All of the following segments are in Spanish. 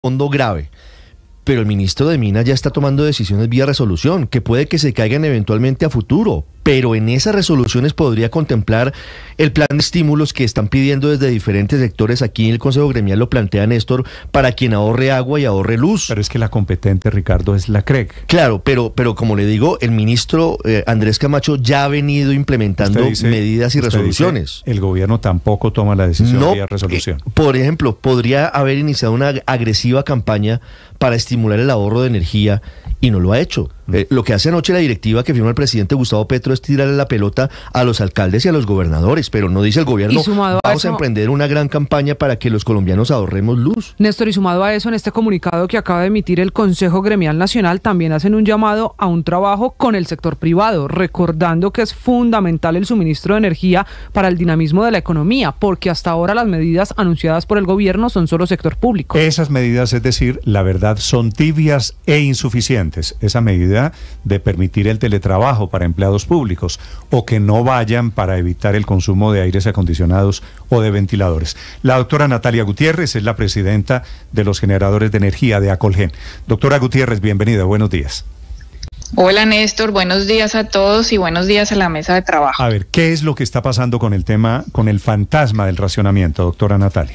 fondo grave. Pero el ministro de Minas ya está tomando decisiones vía resolución, que puede que se caigan eventualmente a futuro, pero en esas resoluciones podría contemplar el plan de estímulos que están pidiendo desde diferentes sectores. Aquí en el Consejo Gremial lo plantea Néstor, para quien ahorre agua y ahorre luz. Pero es que la competente, Ricardo, es la CREC. Claro, pero como le digo, el ministro Andrés Camacho ya ha venido implementando medidas y resoluciones. El gobierno tampoco toma la decisión vía resolución. Por ejemplo, podría haber iniciado una agresiva campaña para estimular el ahorro de energía y no lo ha hecho. Lo que hace anoche la directiva que firma el presidente Gustavo Petro es tirarle la pelota a los alcaldes y a los gobernadores, pero no dice el gobierno, vamos a emprender una gran campaña para que los colombianos ahorremos luz. Néstor, y sumado a eso, en este comunicado que acaba de emitir el Consejo Gremial Nacional, también hacen un llamado a un trabajo con el sector privado, recordando que es fundamental el suministro de energía para el dinamismo de la economía, porque hasta ahora las medidas anunciadas por el gobierno son solo sector público. Esas medidas, es decir, la verdad, son tibias e insuficientes. Esa medida de permitir el teletrabajo para empleados públicos o que no vayan para evitar el consumo de aires acondicionados o de ventiladores. La doctora Natalia Gutiérrez es la presidenta de los generadores de energía de Acolgen. Doctora Gutiérrez, bienvenida, buenos días. Hola Néstor, buenos días a todos y buenos días a la mesa de trabajo. A ver, ¿qué es lo que está pasando con el tema, con el fantasma del racionamiento, doctora Natalia?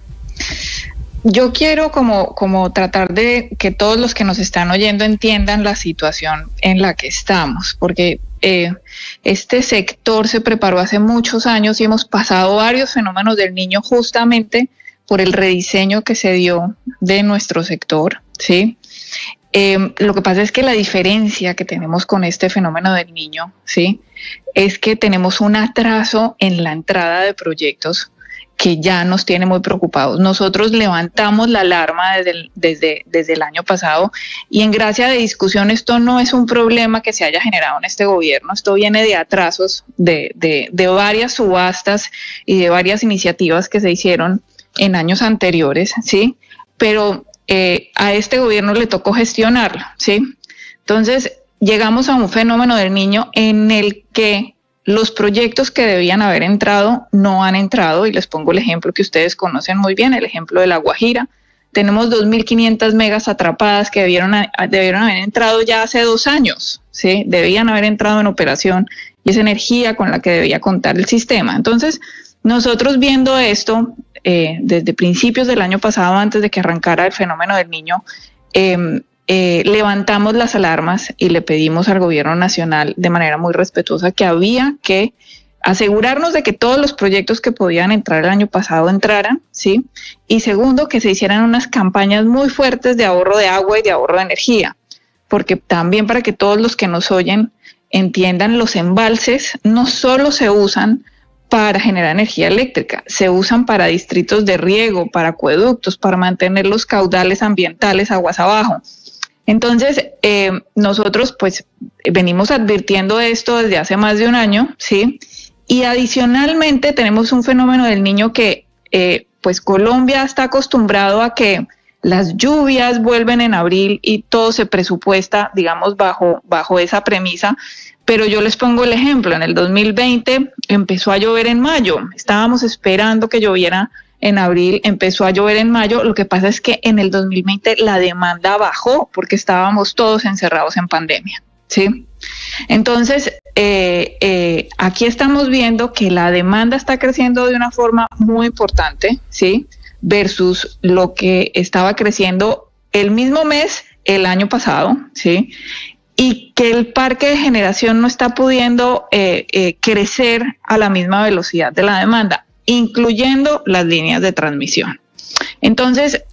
Yo quiero como tratar de que todos los que nos están oyendo entiendan la situación en la que estamos, porque este sector se preparó hace muchos años y hemos pasado varios fenómenos del Niño justamente por el rediseño que se dio de nuestro sector, ¿sí? Lo que pasa es que la diferencia que tenemos con este fenómeno del Niño, ¿sí?, es que tenemos un atraso en la entrada de proyectos que ya nos tiene muy preocupados. Nosotros levantamos la alarma desde el año pasado y en gracia de discusión esto no es un problema que se haya generado en este gobierno, esto viene de atrasos de varias subastas y de varias iniciativas que se hicieron en años anteriores, ¿sí? Pero a este gobierno le tocó gestionarlo, ¿sí? Entonces llegamos a un fenómeno del Niño en el que los proyectos que debían haber entrado no han entrado, y les pongo el ejemplo que ustedes conocen muy bien, el ejemplo de La Guajira. Tenemos 2.500 megas atrapadas que debieron haber entrado ya hace 2 años, ¿sí? Debían haber entrado en operación y es energía con la que debía contar el sistema. Entonces, nosotros viendo esto desde principios del año pasado, antes de que arrancara el fenómeno del Niño, levantamos las alarmas y le pedimos al gobierno nacional de manera muy respetuosa que había que asegurarnos de que todos los proyectos que podían entrar el año pasado entraran, ¿sí? Y segundo, que se hicieran unas campañas muy fuertes de ahorro de agua y de ahorro de energía, porque también para que todos los que nos oyen entiendan, los embalses no solo se usan para generar energía eléctrica, se usan para distritos de riego, para acueductos, para mantener los caudales ambientales aguas abajo. Entonces, nosotros pues venimos advirtiendo esto desde hace más de 1 año, ¿sí? Y adicionalmente tenemos un fenómeno del Niño que pues Colombia está acostumbrado a que las lluvias vuelven en abril y todo se presupuesta, digamos, bajo esa premisa. Pero yo les pongo el ejemplo, en el 2020 empezó a llover en mayo, estábamos esperando que lloviera en abril, empezó a llover en mayo. Lo que pasa es que en el 2020 la demanda bajó porque estábamos todos encerrados en pandemia, ¿sí? Entonces, aquí estamos viendo que la demanda está creciendo de una forma muy importante, ¿sí? Versus lo que estaba creciendo el mismo mes el año pasado, ¿sí? Y que el parque de generación no está pudiendo crecer a la misma velocidad de la demanda, incluyendo las líneas de transmisión. Entonces,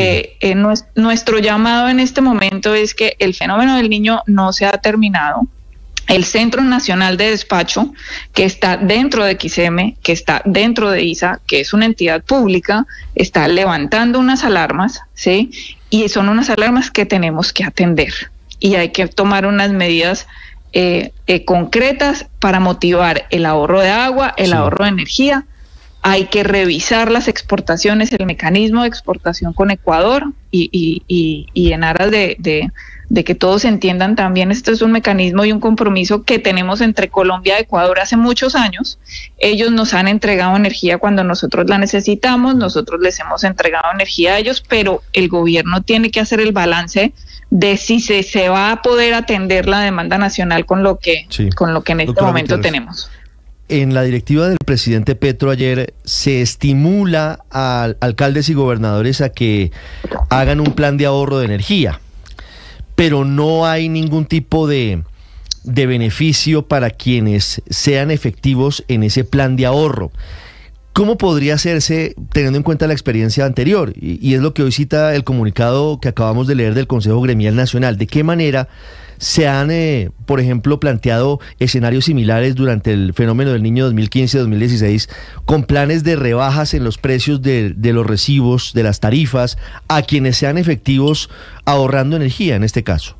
nuestro llamado en este momento es que el fenómeno del Niño no se ha terminado. El Centro Nacional de Despacho, que está dentro de XM, que está dentro de ISA, que es una entidad pública, está levantando unas alarmas, ¿sí? Y son unas alarmas que tenemos que atender. Y hay que tomar unas medidas concretas para motivar el ahorro de agua, el ahorro de energía, hay que revisar las exportaciones, el mecanismo de exportación con Ecuador y en aras de que todos entiendan también, esto es un mecanismo y un compromiso que tenemos entre Colombia y Ecuador hace muchos años. Ellos nos han entregado energía cuando nosotros la necesitamos, nosotros les hemos entregado energía a ellos, pero el gobierno tiene que hacer el balance de si se va a poder atender la demanda nacional con lo que en este momento tenemos. En la directiva del presidente Petro ayer se estimula a alcaldes y gobernadores a que hagan un plan de ahorro de energía, pero no hay ningún tipo de beneficio para quienes sean efectivos en ese plan de ahorro. ¿Cómo podría hacerse teniendo en cuenta la experiencia anterior? Y es lo que hoy cita el comunicado que acabamos de leer del Consejo Gremial Nacional. ¿De qué manera se han, por ejemplo, planteado escenarios similares durante el fenómeno del Niño 2015-2016 con planes de rebajas en los precios de los recibos, de las tarifas, a quienes sean efectivos ahorrando energía en este caso?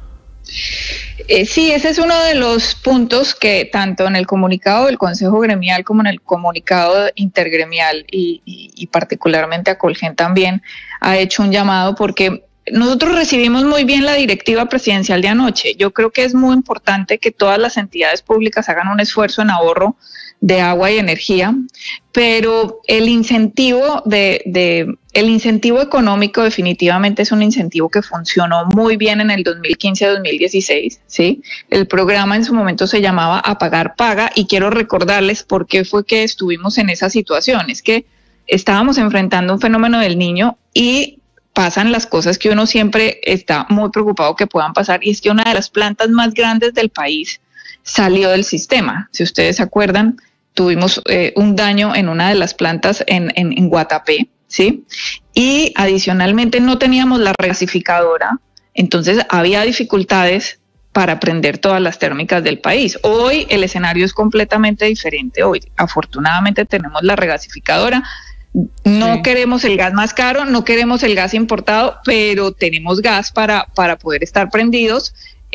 Sí, ese es uno de los puntos que tanto en el comunicado del Consejo Gremial como en el comunicado intergremial y particularmente a Colgen también ha hecho un llamado, porque nosotros recibimos muy bien la directiva presidencial de anoche. Yo creo que es muy importante que todas las entidades públicas hagan un esfuerzo en ahorro de agua y energía, pero el incentivo el incentivo económico definitivamente es un incentivo que funcionó muy bien en el 2015-2016, ¿sí? El programa en su momento se llamaba Apagar Paga, y quiero recordarles por qué fue que estuvimos en esa situación. Es que estábamos enfrentando un fenómeno del Niño y pasan las cosas que uno siempre está muy preocupado que puedan pasar, y es que una de las plantas más grandes del país salió del sistema. Si ustedes se acuerdan, tuvimos un daño en una de las plantas en Guatapé, ¿sí? Y adicionalmente no teníamos la regasificadora, entonces había dificultades para prender todas las térmicas del país. Hoy el escenario es completamente diferente. Hoy afortunadamente tenemos la regasificadora. No queremos el gas más caro, no queremos el gas importado, pero tenemos gas para poder estar prendidos.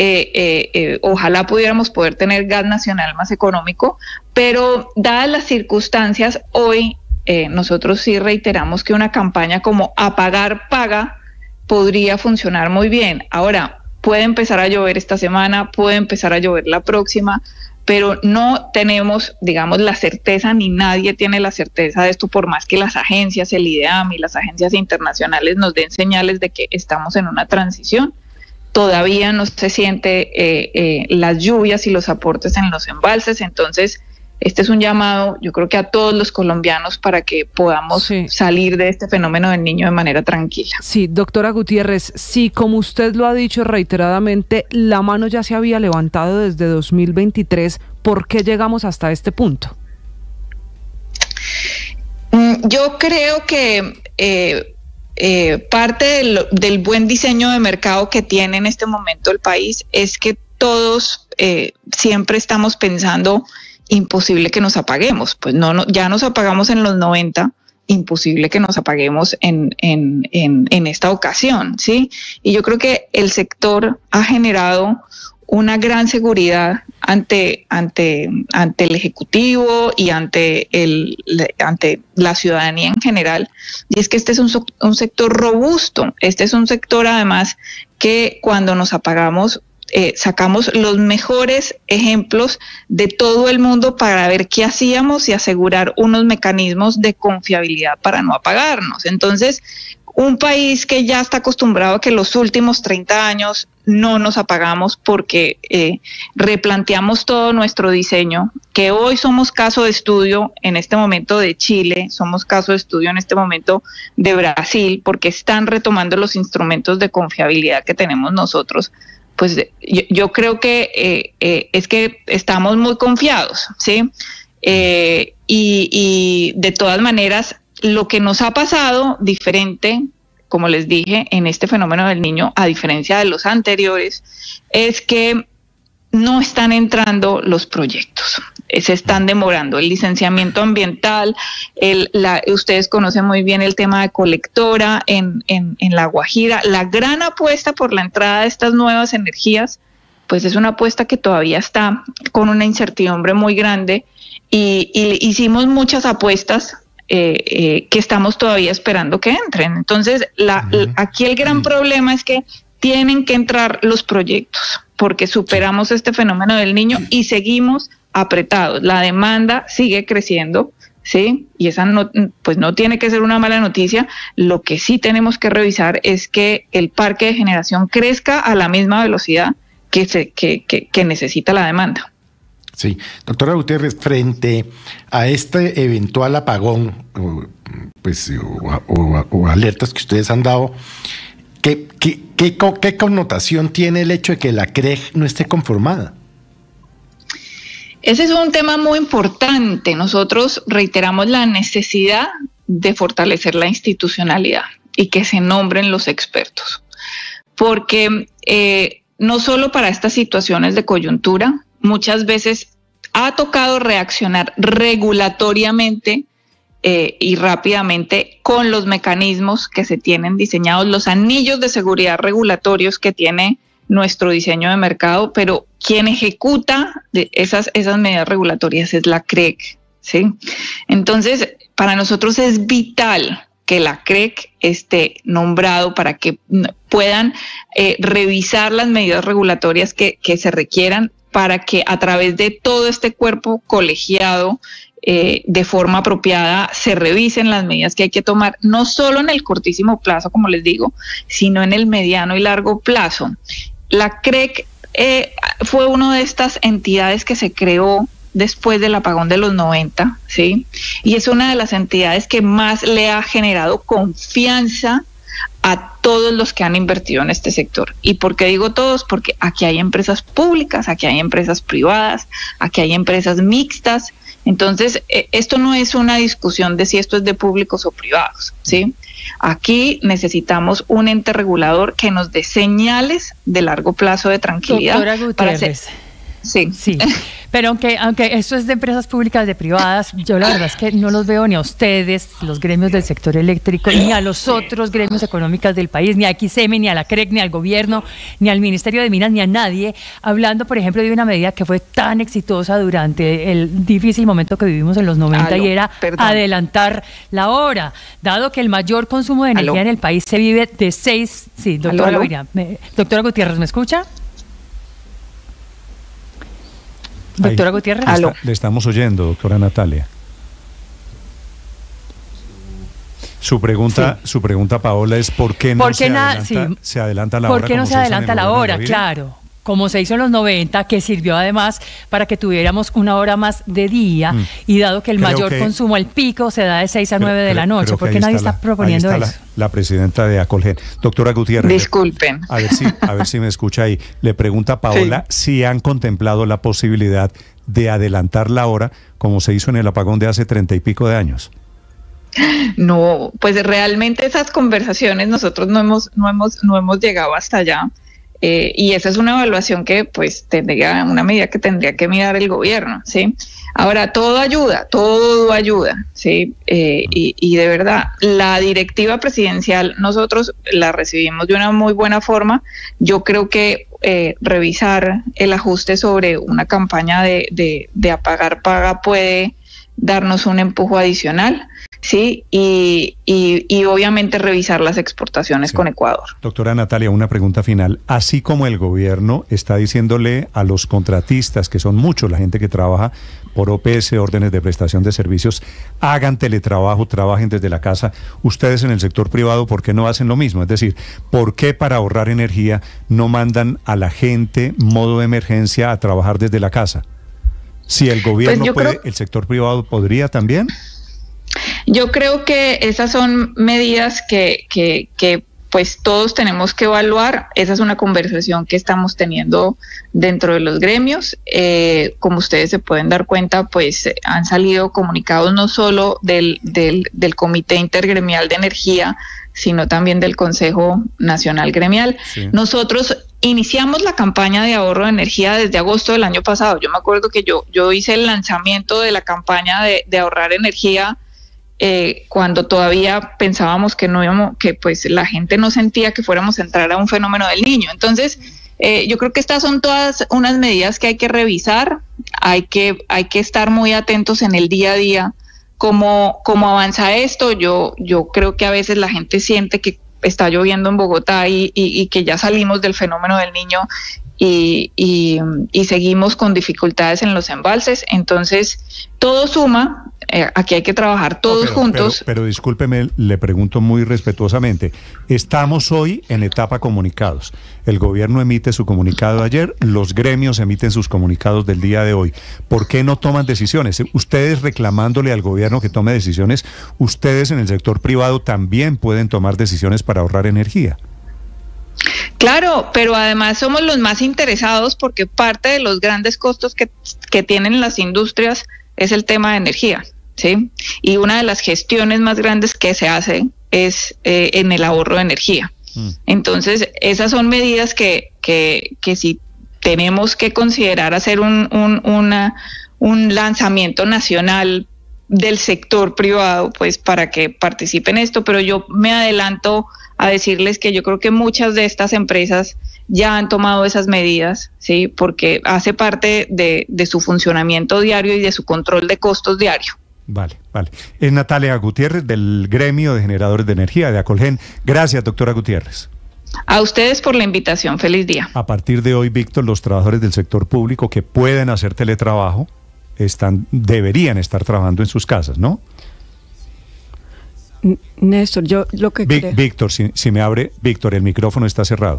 Ojalá pudiéramos poder tener gas nacional más económico, pero dadas las circunstancias, hoy nosotros sí reiteramos que una campaña como Apagar Paga podría funcionar muy bien. Ahora, puede empezar a llover esta semana, puede empezar a llover la próxima, pero no tenemos, digamos, la certeza, ni nadie tiene la certeza de esto, por más que las agencias, el IDEAM y las agencias internacionales nos den señales de que estamos en una transición. Todavía no se siente las lluvias y los aportes en los embalses, entonces este es un llamado, yo creo que a todos los colombianos, para que podamos salir de este fenómeno del Niño de manera tranquila. Sí, doctora Gutiérrez, sí, como usted lo ha dicho reiteradamente, la mano ya se había levantado desde 2023, ¿por qué llegamos hasta este punto? Yo creo que parte del buen diseño de mercado que tiene en este momento el país es que todos siempre estamos pensando, imposible que nos apaguemos, pues no, ya nos apagamos en los 90, imposible que nos apaguemos en esta ocasión, ¿sí? Y yo creo que el sector ha generado una gran seguridad ante el Ejecutivo y ante la ciudadanía en general, y es que este es un sector robusto, este es un sector además que cuando nos apagamos sacamos los mejores ejemplos de todo el mundo para ver qué hacíamos y asegurar unos mecanismos de confiabilidad para no apagarnos. Entonces, un país que ya está acostumbrado a que los últimos 30 años no nos apagamos porque replanteamos todo nuestro diseño, que hoy somos caso de estudio en este momento de Chile, somos caso de estudio en este momento de Brasil, porque están retomando los instrumentos de confiabilidad que tenemos nosotros. Pues yo creo que es que estamos muy confiados, ¿sí? Y de todas maneras, lo que nos ha pasado diferente, como les dije, en este fenómeno del Niño, a diferencia de los anteriores, es que no están entrando los proyectos, se están demorando. El licenciamiento ambiental, ustedes conocen muy bien el tema de colectora en La Guajira. La gran apuesta por la entrada de estas nuevas energías, pues es una apuesta que todavía está con una incertidumbre muy grande, y hicimos muchas apuestas que estamos todavía esperando que entren. Entonces, aquí el gran problema es que tienen que entrar los proyectos, porque superamos este fenómeno del Niño y seguimos apretados. La demanda sigue creciendo, ¿sí? Y esa no tiene que ser una mala noticia. Lo que sí tenemos que revisar es que el parque de generación crezca a la misma velocidad que necesita la demanda. Sí, doctora Gutiérrez, frente a este eventual apagón o alertas que ustedes han dado, ¿qué connotación tiene el hecho de que la CREG no esté conformada? Ese es un tema muy importante. Nosotros reiteramos la necesidad de fortalecer la institucionalidad y que se nombren los expertos, porque no solo para estas situaciones de coyuntura, muchas veces ha tocado reaccionar regulatoriamente y rápidamente con los mecanismos que se tienen diseñados, los anillos de seguridad regulatorios que tiene nuestro diseño de mercado, pero quien ejecuta esas medidas regulatorias es la CREG, ¿sí? Entonces, para nosotros es vital que la CREG esté nombrado para que puedan revisar las medidas regulatorias que se requieran, para que a través de todo este cuerpo colegiado de forma apropiada se revisen las medidas que hay que tomar, no solo en el cortísimo plazo, como les digo, sino en el mediano y largo plazo. La CREG fue una de estas entidades que se creó después del apagón de los 90, ¿sí? Y es una de las entidades que más le ha generado confianza a todos los que han invertido en este sector. ¿Y por qué digo todos? Porque aquí hay empresas públicas, aquí hay empresas privadas, aquí hay empresas mixtas. Entonces, esto no es una discusión de si esto es de públicos o privados, ¿sí? Aquí necesitamos un ente regulador que nos dé señales de largo plazo de tranquilidad. Doctora Gutiérrez. Sí. Pero aunque esto es de empresas públicas, de privadas, yo la verdad es que no los veo ni a ustedes, los gremios del sector eléctrico, ni a los otros gremios económicos del país, ni a XM, ni a la CREG, ni al gobierno, ni al Ministerio de Minas, ni a nadie, hablando, por ejemplo, de una medida que fue tan exitosa durante el difícil momento que vivimos en los 90 y era adelantar la hora, dado que el mayor consumo de energía en el país se vive de 6... Sí, doctora doctora Gutiérrez, ¿me escucha? Doctora Gutiérrez. Le estamos oyendo, doctora Natalia. Su pregunta, Paola, es ¿por qué no se adelanta la hora? ¿Por qué no se adelanta la hora? Claro, como se hizo en los 90, que sirvió además para que tuviéramos una hora más de día, y dado que el mayor consumo, el pico, se da de 6 a 9 de la noche. ¿Por qué nadie está proponiendo eso? La presidenta de Acolgen, doctora Gutiérrez. Disculpen. A ver si me escucha ahí. Le pregunta a Paola si han contemplado la posibilidad de adelantar la hora, como se hizo en el apagón de hace 30 y pico de años. No, pues realmente esas conversaciones nosotros no hemos llegado hasta allá. Y esa es una evaluación que pues una medida que tendría que mirar el gobierno, ¿sí? Ahora, todo ayuda, ¿sí? Y de verdad, la directiva presidencial nosotros la recibimos de una muy buena forma. Yo creo que revisar el ajuste sobre una campaña de apagar paga puede darnos un empuje adicional, ¿sí? Y obviamente revisar las exportaciones con Ecuador. Doctora Natalia, una pregunta final. Así como el gobierno está diciéndole a los contratistas, que son muchos, la gente que trabaja por OPS, órdenes de prestación de servicios, hagan teletrabajo, trabajen desde la casa, ustedes en el sector privado, ¿por qué no hacen lo mismo? Es decir, ¿por qué para ahorrar energía no mandan a la gente modo de emergencia a trabajar desde la casa? Si el gobierno puede, ¿el sector privado podría también? Yo creo que esas son medidas que pues todos tenemos que evaluar. Esa es una conversación que estamos teniendo dentro de los gremios. Como ustedes se pueden dar cuenta, pues han salido comunicados no solo del Comité Intergremial de Energía, sino también del Consejo Nacional Gremial. Sí. Nosotros iniciamos la campaña de ahorro de energía desde agosto del año pasado. Yo me acuerdo que yo hice el lanzamiento de la campaña de ahorrar energía cuando todavía pensábamos que no íbamos, que pues la gente no sentía que fuéramos a entrar a un fenómeno del Niño. Entonces, yo creo que estas son todas unas medidas que hay que revisar, hay que estar muy atentos en el día a día cómo avanza esto. Yo creo que a veces la gente siente que está lloviendo en Bogotá y que ya salimos del fenómeno del Niño y seguimos con dificultades en los embalses. Entonces, todo suma. Aquí hay que trabajar todos juntos. Pero discúlpeme, le pregunto muy respetuosamente. Estamos hoy en etapa comunicados. El gobierno emite su comunicado de ayer, los gremios emiten sus comunicados del día de hoy. ¿Por qué no toman decisiones? Ustedes reclamándole al gobierno que tome decisiones, ustedes en el sector privado también pueden tomar decisiones para ahorrar energía. Claro, pero además somos los más interesados porque parte de los grandes costos que tienen las industrias es el tema de energía, ¿sí? Y una de las gestiones más grandes que se hace es en el ahorro de energía. Entonces, esas son medidas que si tenemos que considerar hacer un lanzamiento nacional del sector privado, pues para que participe en esto, pero yo me adelanto a decirles que yo creo que muchas de estas empresas ya han tomado esas medidas, ¿sí? Porque hace parte de su funcionamiento diario y de su control de costos diario. Vale. Es Natalia Gutiérrez del Gremio de Generadores de Energía de Acolgen. Gracias, doctora Gutiérrez. A ustedes por la invitación. Feliz día. A partir de hoy, Víctor, los trabajadores del sector público que pueden hacer teletrabajo deberían estar trabajando en sus casas, ¿no? Néstor, yo lo que creo... Víctor, si me abre, Víctor, el micrófono está cerrado.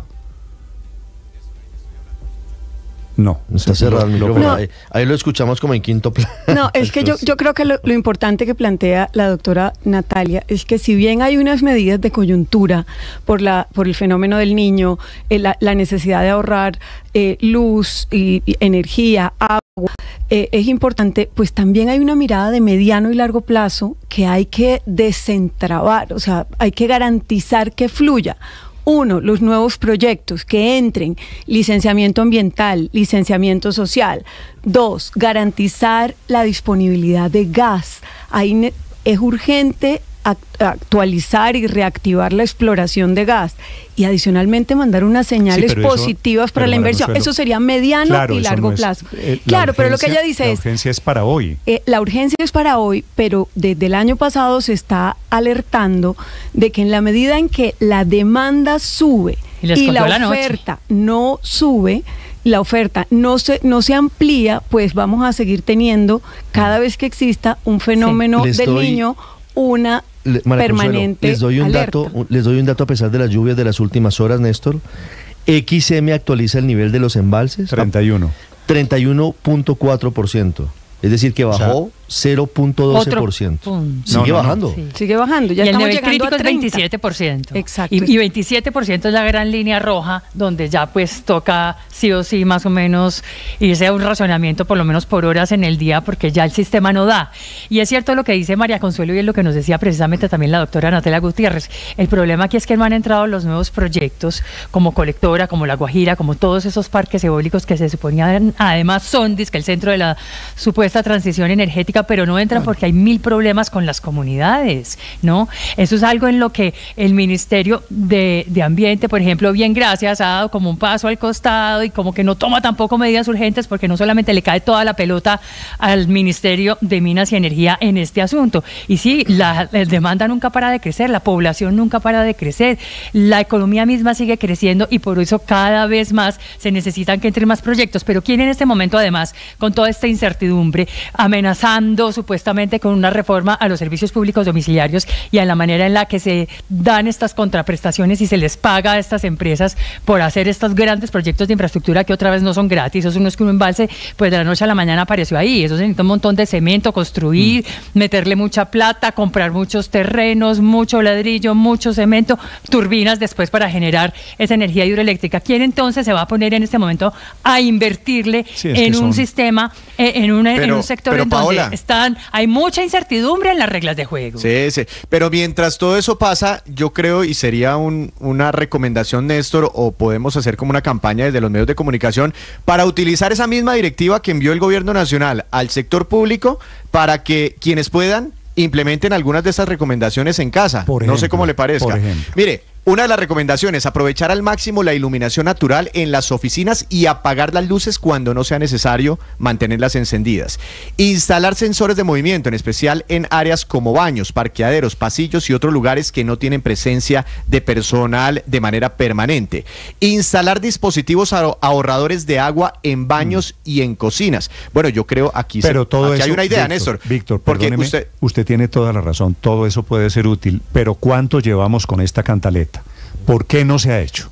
No, está cerrado el micrófono. No. Ahí lo escuchamos como en quinto plano. No, es que yo creo que lo importante que plantea la doctora Natalia es que si bien hay unas medidas de coyuntura por el fenómeno del Niño, la necesidad de ahorrar luz y energía, agua, es importante, pues también hay una mirada de mediano y largo plazo que hay que desentrabar, o sea, hay que garantizar que fluya. Uno, los nuevos proyectos que entren, licenciamiento ambiental, licenciamiento social. Dos, garantizar la disponibilidad de gas. Ahí es urgente actualizar y reactivar la exploración de gas y adicionalmente mandar unas señales positivas para la inversión. Eso sería mediano y largo plazo. Claro, pero lo que ella dice es... La urgencia es para hoy. La urgencia es para hoy, pero desde el año pasado se está alertando de que en la medida en que la demanda sube y la oferta no sube, la oferta no se amplía, pues vamos a seguir teniendo cada vez que exista un fenómeno del Niño, una permanente alerta. Les doy un dato a pesar de las lluvias de las últimas horas, Néstor. XM actualiza el nivel de los embalses. 31.4%. Es decir, que bajó 0.12%. Sigue bajando. Sí. Sigue bajando. Ya y estamos el nivel llegando crítico a 30. Es 27%. Exacto. Y 27% es la gran línea roja, donde ya pues toca sí o sí más o menos irse a un racionamiento por lo menos por horas en el día, porque ya el sistema no da. Y es cierto lo que dice María Consuelo y es lo que nos decía precisamente también la doctora Natalia Gutiérrez. El problema aquí es que no han entrado los nuevos proyectos como Colectora, como La Guajira, como todos esos parques eólicos que se suponían además son el centro de la supuesta transición energética, pero no entran porque hay 1000 problemas con las comunidades, ¿no? Eso es algo en lo que el Ministerio de Ambiente, por ejemplo, bien gracias, ha dado como un paso al costado y como que no toma tampoco medidas urgentes porque no solamente le cae toda la pelota al Ministerio de Minas y Energía en este asunto. Y sí, la demanda nunca para de crecer, la población nunca para de crecer, la economía misma sigue creciendo y por eso cada vez más se necesitan que entren más proyectos. Pero ¿quién en este momento, además, con toda esta incertidumbre, amenazando supuestamente con una reforma a los servicios públicos domiciliarios y a la manera en la que se dan estas contraprestaciones y se les paga a estas empresas por hacer estos grandes proyectos de infraestructura que otra vez no son gratis? Eso no es que un embalse pues de la noche a la mañana apareció ahí, eso se necesita un montón de cemento, construir, meterle mucha plata, comprar muchos terrenos, mucho ladrillo, mucho cemento, turbinas después para generar esa energía hidroeléctrica. ¿Quién entonces se va a poner en este momento a invertirle en un sistema, en un sector en donde hay mucha incertidumbre en las reglas de juego? Sí, pero mientras todo eso pasa, yo creo, y sería una recomendación, Néstor, o podemos hacer como una campaña desde los medios de comunicación para utilizar esa misma directiva que envió el gobierno nacional al sector público para que quienes puedan implementen algunas de estas recomendaciones en casa. No sé cómo le parezca. Mire, Una de las recomendaciones, aprovechar al máximo la iluminación natural en las oficinas y apagar las luces cuando no sea necesario mantenerlas encendidas. Instalar sensores de movimiento, en especial en áreas como baños, parqueaderos, pasillos y otros lugares que no tienen presencia de personal de manera permanente. Instalar dispositivos ahorradores de agua en baños y en cocinas. Bueno, yo creo aquí hay una idea, Néstor. Víctor, perdóneme, usted tiene toda la razón, todo eso puede ser útil, pero ¿cuánto llevamos con esta cantaleta? ¿Por qué no se ha hecho?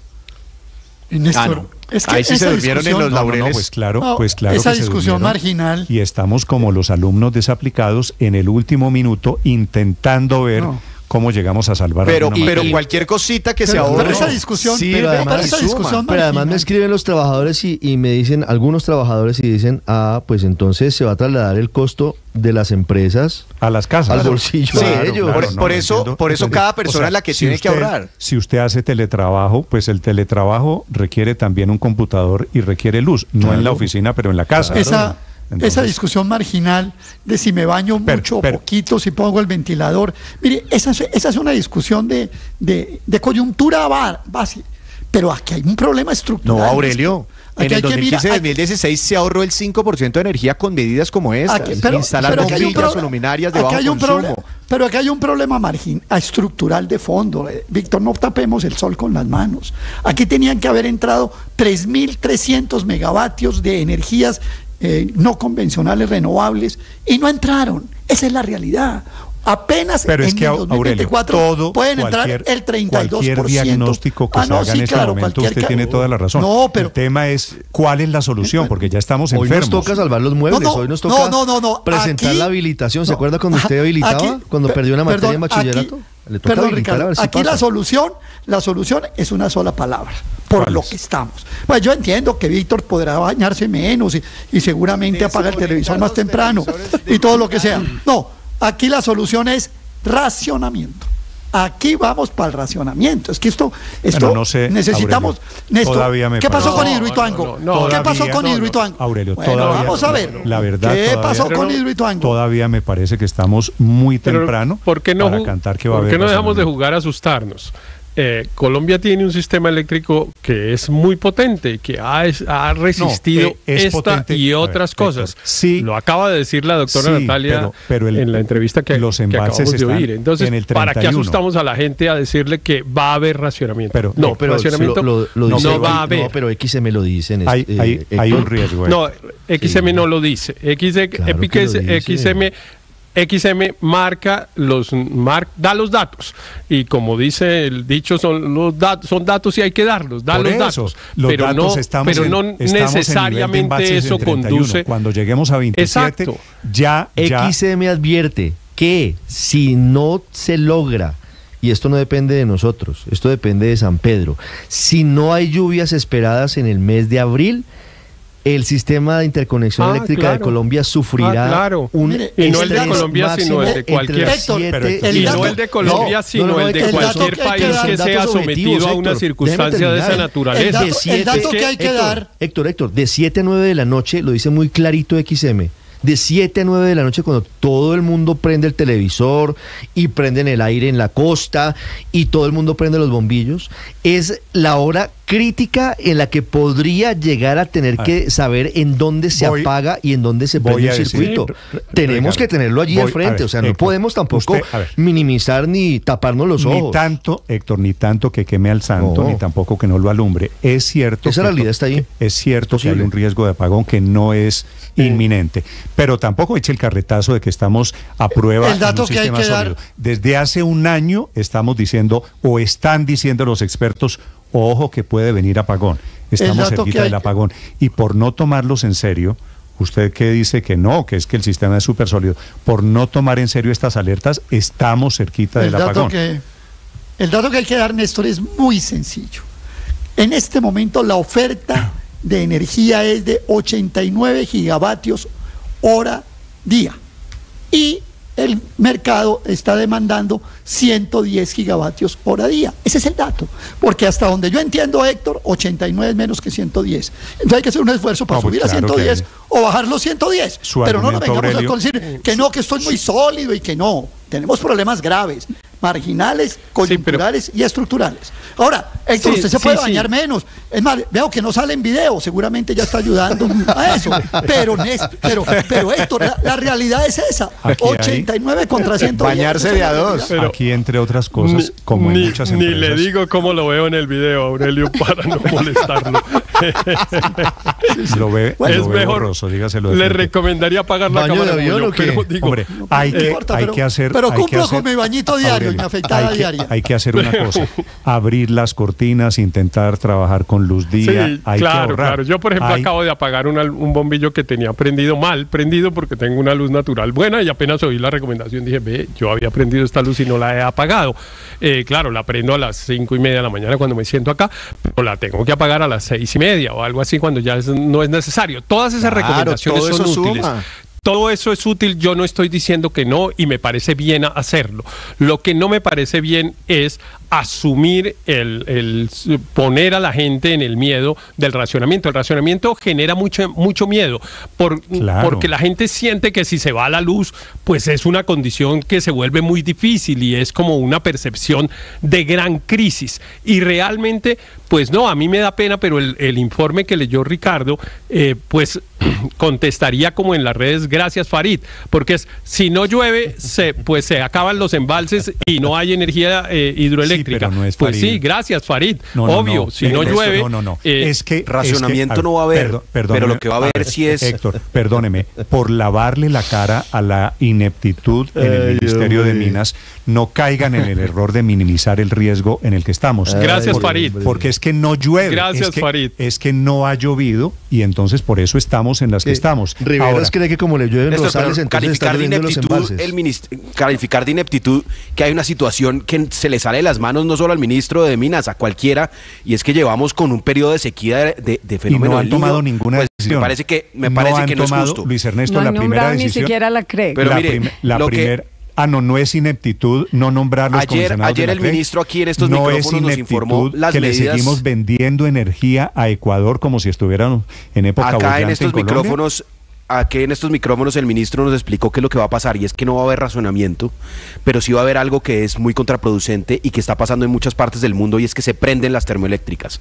Néstor, es que ahí sí se durmieron en los laureles. Pues claro esa que discusión marginal. Y estamos como los alumnos desaplicados en el último minuto intentando ver cómo llegamos a salvar pero cualquier cosita que se ahorre. Pero esa discusión, pero además me escriben los trabajadores y me dicen, algunos trabajadores y dicen, pues entonces se va a trasladar el costo de las empresas a las casas, al bolsillo de ellos. Por eso cada persona es la que tiene que ahorrar. Si usted hace teletrabajo, pues el teletrabajo requiere también un computador y requiere luz, no en la oficina, pero en la casa. Esa discusión marginal de si me baño mucho o poquito, si pongo el ventilador. Mire, esa es una discusión de coyuntura básica. Pero aquí hay un problema estructural. No, Aurelio. En el 2015-2016 se ahorró el 5% de energía con medidas como estas. Instalar bombillas o luminarias de bajo consumo. Pero aquí hay un problema estructural de fondo. Víctor, no tapemos el sol con las manos. Aquí tenían que haber entrado 3.300 megavatios de energías no convencionales renovables y no entraron. Esa es la realidad. Apenas pero en el 2024 Aurelio, pueden entrar el 32%. Cualquier diagnóstico que se haga en este momento, usted tiene toda la razón. El tema es cuál es la solución, porque ya estamos enfermos. Hoy nos toca salvar los muebles, hoy nos toca presentar la habilitación. ¿Se acuerda cuando usted habilitaba? Cuando perdió una materia en bachillerato. Ricardo, aquí la solución es una sola palabra, por lo que estamos. Pues yo entiendo que Víctor podrá bañarse menos y seguramente apaga el televisor más temprano y todo lo que sea. No, aquí la solución es racionamiento. Aquí vamos para el racionamiento. Es que esto no sé, necesitamos. Néstor, ¿qué pasó con Hidroituango? ¿Qué pasó con Hidroituango? Aurelio, vamos a ver. La verdad, ¿qué pasó con Hidroituango? Todavía me parece que estamos muy temprano para cantar que va a haber. ¿Por qué no dejamos de jugar a asustarnos? Colombia tiene un sistema eléctrico que es muy potente, que ha resistido esta y otras cosas. Sí, lo acaba de decir la doctora Natalia en la entrevista que acabamos de oír. Entonces, ¿para qué asustamos a la gente a decirle que va a haber racionamiento? Racionamiento no va a haber. No, pero XM lo dicen. Hay un riesgo. No, XM no lo dice. XM da los datos y como dice el dicho son datos y hay que darlos, los datos, pero no necesariamente eso conduce. Cuando lleguemos a 27 ya XM advierte que si no se logra, y esto no depende de nosotros, esto depende de San Pedro, si no hay lluvias esperadas en el mes de abril, el sistema de interconexión eléctrica de Colombia sufrirá y no el de Colombia, sino el de cualquier país que sea sometido a una circunstancia de esa naturaleza. El dato que hay que dar. Héctor, de 7 a 9 de la noche, lo dice muy clarito XM, de 7 a 9 de la noche, cuando todo el mundo prende el televisor y prenden el aire en la costa y todo el mundo prende los bombillos, es la hora crítica en la que podría llegar a tener que saber en dónde se apaga y en dónde se prende el circuito. Tenemos que tenerlo allí al frente, o sea, no podemos tampoco minimizar ni taparnos los ojos. Ni tanto, Héctor, ni tanto que queme al santo, ni tampoco que no lo alumbre. Es cierto. Esa realidad está ahí. Es cierto que hay un riesgo de apagón que no es inminente, pero tampoco eche el carretazo de que estamos a prueba en un sistema sólido. Desde hace un año están diciendo los expertos, ojo que puede venir apagón, estamos cerquita del apagón, y por no tomarlos en serio, usted que dice que no, que es que el sistema es súper sólido, por no tomar en serio estas alertas, estamos cerquita del apagón. El dato que hay que dar, Néstor, es muy sencillo. En este momento la oferta de energía es de 89 gigavatios hora día y el mercado está demandando 110 gigavatios hora día. Ese es el dato, porque hasta donde yo entiendo, Héctor, 89 es menos que 110. Entonces hay que hacer un esfuerzo para subir a 110 o bajar los 110. Pero no nos vengamos a decir que no, que esto es muy sólido y que no. Tenemos problemas graves. marginales, coyunturales y estructurales. Ahora, Héctor, usted se puede bañar menos. Es más, veo que no sale en video, seguramente ya está ayudando a eso. Pero Héctor, la realidad es esa. Aquí 89 contra 110. Bañarse de a dos. Aquí, entre otras cosas, como en muchas empresas. Ni le digo cómo lo veo en el video, Aurelio, para no molestarlo. Lo ve mejor borroso, dígaselo. Le recomendaría apagar la cámara. ¿De avión o qué? Hombre, hay que hacer... Pero cumplo con mi bañito diario y mi afeitada diaria. Hay que hacer una cosa, abrir las cortinas, intentar trabajar con luz día. Sí, hay claro, que ahorrar. claro. Yo, por ejemplo, acabo de apagar un bombillo que tenía prendido porque tengo una luz natural buena y apenas oí la recomendación dije, ve, yo había prendido esta luz y no la he apagado. Claro, la prendo a las 5:30 de la mañana cuando me siento acá, pero la tengo que apagar a las 6:30 o algo así cuando ya no es necesario. Todas esas recomendaciones son útiles. Todo eso es útil, yo no estoy diciendo que no y me parece bien hacerlo. Lo que no me parece bien es asumir el poner a la gente en el miedo del racionamiento. El racionamiento genera mucho miedo porque la gente siente que si se va la luz, pues es una condición que se vuelve muy difícil y es como una percepción de gran crisis. Y realmente, pues no, a mí me da pena, pero el informe que leyó Ricardo, pues contestaría como en las redes, gracias Farid, porque si no llueve, pues se acaban los embalses y no hay energía hidroeléctrica. Sí, pero no es pues Farid. Sí, gracias Farid. Obvio, si no llueve... es que racionamiento no va a haber, pero lo que va a haber sí es... Héctor, perdóneme, por lavarle la cara a la ineptitud en el Ministerio de Minas, no caigan en el error de minimizar el riesgo en el que estamos. Gracias Farid. Porque es que no llueve. Gracias Farid. Es que no ha llovido y entonces por eso estamos en las que estamos. Riveros cree que como le llueven los sales, entonces está lloviendo los embalses. Calificar de ineptitud que hay una situación que se le sale de las manos no solo al ministro de Minas, a cualquiera, y es que llevamos con un periodo de sequía de fenómeno. Y no han tomado ninguna decisión. Me parece que no es justo. Luis Ernesto, no la primera decisión. Ni siquiera la CREC. Pero la primera. No es ineptitud no nombrar los comisionados ayer el ministro aquí en estos micrófonos nos informó las que medidas. Le seguimos vendiendo energía a Ecuador como si estuvieran en época acá en estos micrófonos. Aquí en estos micrófonos el ministro nos explicó qué es lo que va a pasar y es que no va a haber racionamiento, pero sí va a haber algo que es muy contraproducente y que está pasando en muchas partes del mundo y es que se prenden las termoeléctricas.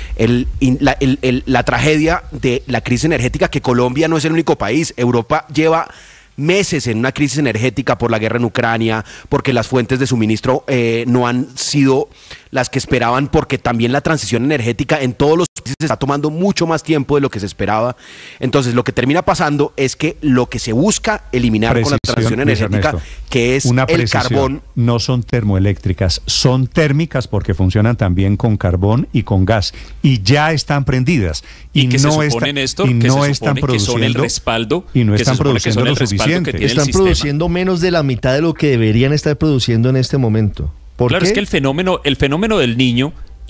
La tragedia de la crisis energética, que Colombia no es el único país, Europa lleva meses en una crisis energética por la guerra en Ucrania, porque las fuentes de suministro no han sido las que esperaban, porque también la transición energética en todos los países está tomando mucho más tiempo de lo que se esperaba. Entonces lo que termina pasando es que lo que se busca eliminar con la transición energética, Ernesto, que es el carbón. No son termoeléctricas, son térmicas porque funcionan también con carbón y con gas y ya están prendidas y que no se supone, Néstor, que no se están supone que son el respaldo y no están produciendo lo suficiente. Están produciendo menos de la mitad de lo que deberían estar produciendo en este momento. Claro, es que el fenómeno del Niño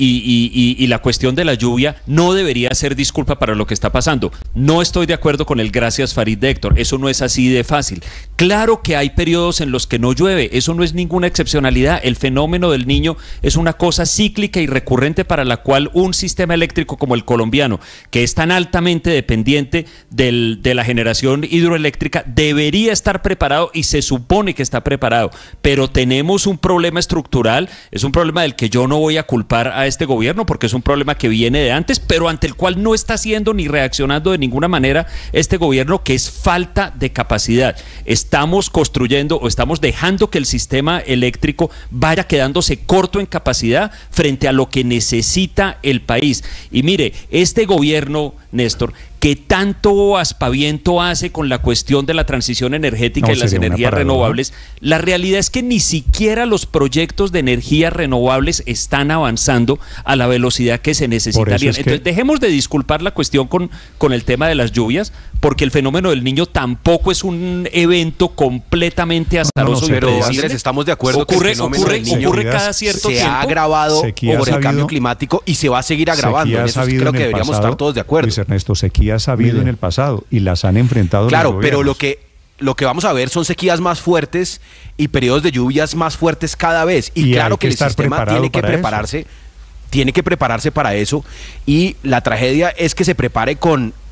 y la cuestión de la lluvia no debería ser disculpa para lo que está pasando. No estoy de acuerdo con el gracias Farid de Héctor, eso no es así de fácil. Claro que hay periodos en los que no llueve, eso no es ninguna excepcionalidad. El fenómeno del Niño es una cosa cíclica y recurrente para la cual un sistema eléctrico como el colombiano, que es tan altamente dependiente de la generación hidroeléctrica, debería estar preparado y se supone que está preparado, pero tenemos un problema estructural, es un problema del que yo no voy a culpar a este gobierno porque es un problema que viene de antes, pero ante el cual no está haciendo ni reaccionando de ninguna manera este gobierno, que es falta de capacidad. Estamos construyendo o estamos dejando que el sistema eléctrico vaya quedándose corto en capacidad frente a lo que necesita el país. Y mire, este gobierno, Néstor, que tanto aspaviento hace con la cuestión de la transición energética y las energías renovables, la realidad es que ni siquiera los proyectos de energías renovables están avanzando a la velocidad que se necesitarían. Entonces, dejemos de disculpar la cuestión con el tema de las lluvias, porque el fenómeno del Niño tampoco es un evento completamente azaroso. Pero Andrés, estamos de acuerdo que el fenómeno del Niño cada cierto tiempo. Se ha agravado por el cambio climático y se va a seguir agravando. En eso creo que deberíamos estar todos de acuerdo. Luis Ernesto, sequía ha habido en el pasado y las han enfrentado. Claro, pero lo que vamos a ver son sequías más fuertes y periodos de lluvias más fuertes cada vez. Y claro que el sistema tiene que prepararse para eso. Y la tragedia es que se prepare con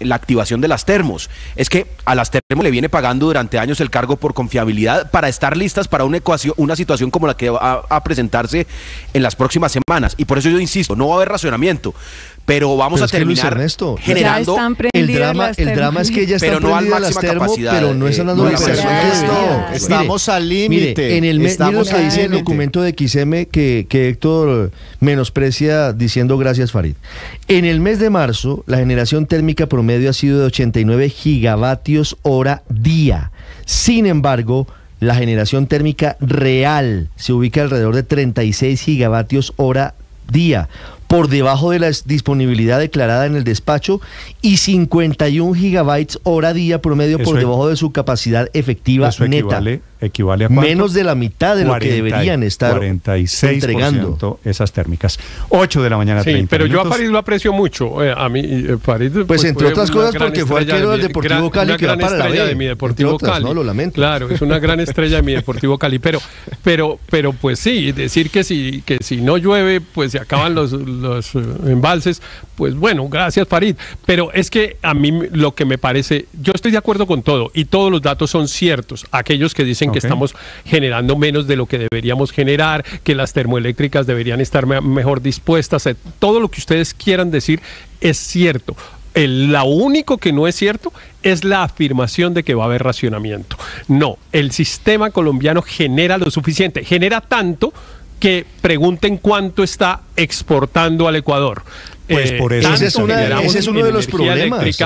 la activación de las termos. Es que a las termos le viene pagando durante años el cargo por confiabilidad para estar listas para una situación como la que va a presentarse en las próximas semanas. Y por eso yo insisto, no va a haber racionamiento, pero vamos a terminar generando el drama es que ya están prendidas las termos, pero no están dando la operación. Estamos al límite. En el mes, mire lo que dice el documento de XM que Héctor menosprecia diciendo gracias, Farid. En el mes de marzo, la generación térmica promedio ha sido de 89 gigavatios hora día. Sin embargo, la generación térmica real se ubica alrededor de 36 gigavatios hora día, por debajo de la disponibilidad declarada en el despacho, y 51 gigabytes hora día promedio por debajo de su capacidad efectiva neta. Equivale a menos de la mitad de lo que deberían estar 46% entregando esas térmicas. 8 de la mañana, 30 pero minutos. yo a Farid lo aprecio mucho. A mí, Farid... Pues entre otras cosas porque fue arquero del Deportivo Cali, que va para la B. De mi Deportivo Cali. No, lo lamento. Claro, es una gran estrella de mi Deportivo Cali. Pero pues sí, decir que si no llueve, pues se acaban los embalses, pues bueno, gracias, Farid. Pero es que a mí lo que me parece, yo estoy de acuerdo con todo y todos los datos son ciertos. Aquellos que dicen que estamos generando menos de lo que deberíamos generar, que las termoeléctricas deberían estar mejor dispuestas, todo lo que ustedes quieran decir es cierto. Lo único que no es cierto es la afirmación de que va a haber racionamiento. No, el sistema colombiano genera lo suficiente, genera tanto que pregunten cuánto está exportando al Ecuador. Pues por eso ese es uno de los problemas. Ese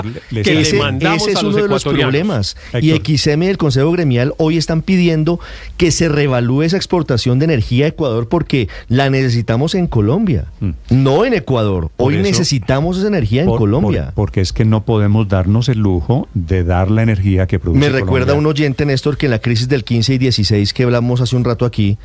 es uno de los problemas. Y XM y el Consejo Gremial hoy están pidiendo que se revalúe esa exportación de energía a Ecuador porque la necesitamos en Colombia, no en Ecuador. Hoy necesitamos esa energía en Colombia. Porque es que no podemos darnos el lujo de dar la energía que produce Colombia. Me recuerda un oyente, Néstor, que en la crisis del 15 y 16 que hablamos hace un rato aquí,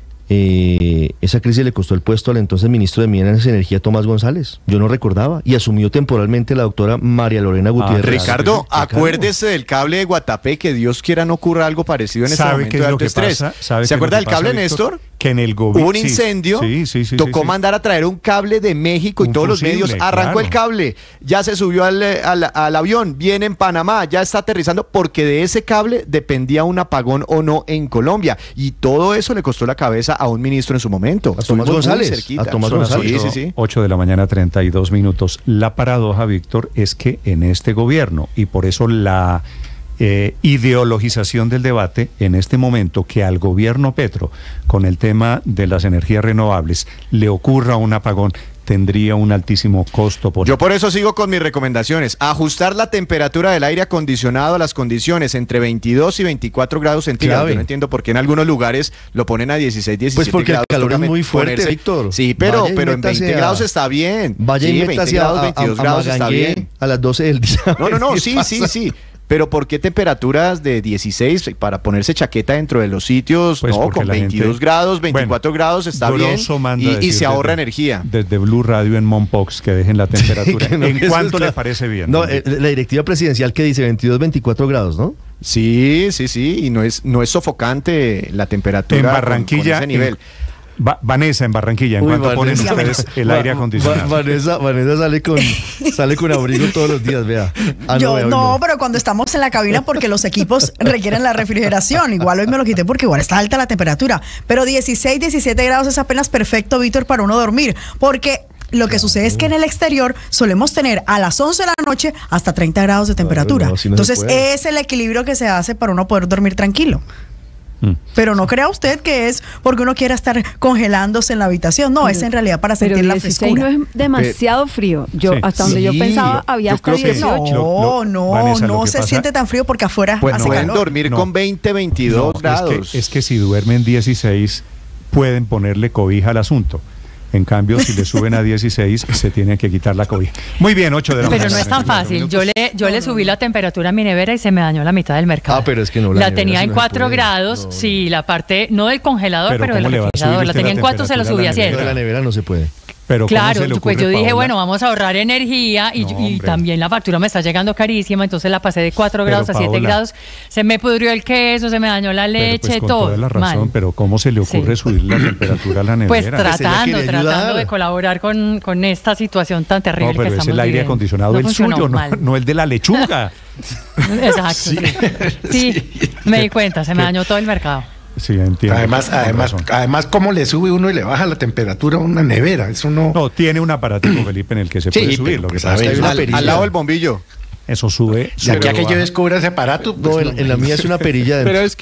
esa crisis le costó el puesto al entonces ministro de Minas y Energía, Tomás González. Yo no recordaba. Y asumió temporalmente la doctora María Lorena Gutiérrez. Ricardo, acuérdese del cable de Guatapé, que Dios quiera no ocurra algo parecido en este momento de alto estrés. ¿Se acuerda del cable, Néstor? Que en el gobierno hubo un incendio, tocó mandar a traer un cable de México y todos los medios arrancó el cable, ya se subió al avión, viene en Panamá, ya está aterrizando, porque de ese cable dependía un apagón o no en Colombia, y todo eso le costó la cabeza a un ministro en su momento. A Tomás González. A Tomás González. Sí. 8 de la mañana, 32 minutos. La paradoja, Víctor, es que en este gobierno, y por eso la ideologización del debate en este momento, que al gobierno Petro, con el tema de las energías renovables, le ocurra un apagón, tendría un altísimo costo. Yo por eso sigo con mis recomendaciones. Ajustar la temperatura del aire acondicionado a las condiciones entre 22 y 24 grados centígrados. Yo no entiendo por qué en algunos lugares lo ponen a 16, 17 pues porque grados. El calor es muy fuerte, Víctor. Sí, pero en 20 grados está bien. Vaya y métase 22 grados está bien. A las 12 del día. No, sí. Pero ¿por qué temperaturas de 16 para ponerse chaqueta dentro de los sitios? Pues no, con 22 grados, 24 grados está bien y se ahorra energía. Desde Blue Radio en Mompox que dejen la temperatura. ¿En cuánto le parece bien? No, la directiva presidencial que dice 22, 24 grados, ¿no? Sí, y no es sofocante la temperatura en Barranquilla, con ese nivel. Vanessa, en Barranquilla, ¿en cuánto ponen ustedes el aire acondicionado? Vanessa sale con abrigo todos los días, vea. Pero cuando estamos en la cabina, porque los equipos requieren la refrigeración. Igual hoy me lo quité porque igual está alta la temperatura. Pero 16, 17 grados es apenas perfecto, Víctor, para uno dormir. Porque lo que sucede es que en el exterior solemos tener a las 11 de la noche hasta 30 grados de temperatura. Entonces es el equilibrio que se hace para uno poder dormir tranquilo. Pero no crea usted que es porque uno quiera estar congelándose en la habitación. No, es en realidad para sentir la frescura. No es demasiado frío. Hasta donde yo pensaba había hasta 18. No se siente tan frío porque afuera hace pueden calor. dormir con 20, 22 grados. Es que si duermen 16 pueden ponerle cobija al asunto. En cambio, si le suben a 16, se tiene que quitar la cobija. Muy bien, 8 de la mañana. Pero no es tan fácil. Yo le subí la temperatura a mi nevera y se me dañó la mitad del mercado. Pero es que no la tenía en 4 grados, sí, la parte, no del congelador, pero del refrigerador. La tenía en 4, se lo subí a 7. La nevera no se puede. Pero claro, pues yo dije, bueno, vamos a ahorrar energía y también la factura me está llegando carísima, entonces la pasé de 4 grados a 7 grados, se me pudrió el queso, se me dañó la leche, con todo. Toda la razón, mal. Pero ¿cómo se le ocurre subir la temperatura a la nevera? Pues tratando de colaborar con esta situación tan terrible que estamos viviendo. Pero es el aire acondicionado el suyo, no el de la lechuga. Exacto, sí, me di cuenta, se me dañó todo el mercado. Sí, entiendo. Además, ¿cómo le sube uno y le baja la temperatura a una nevera? Eso no... No, tiene un aparatico, Felipe, en el que se puede subir. Lo que pasa es al lado del bombillo. Eso sube. De aquí a que yo descubra ese aparato. Pues en la mía es una perilla de... Pero es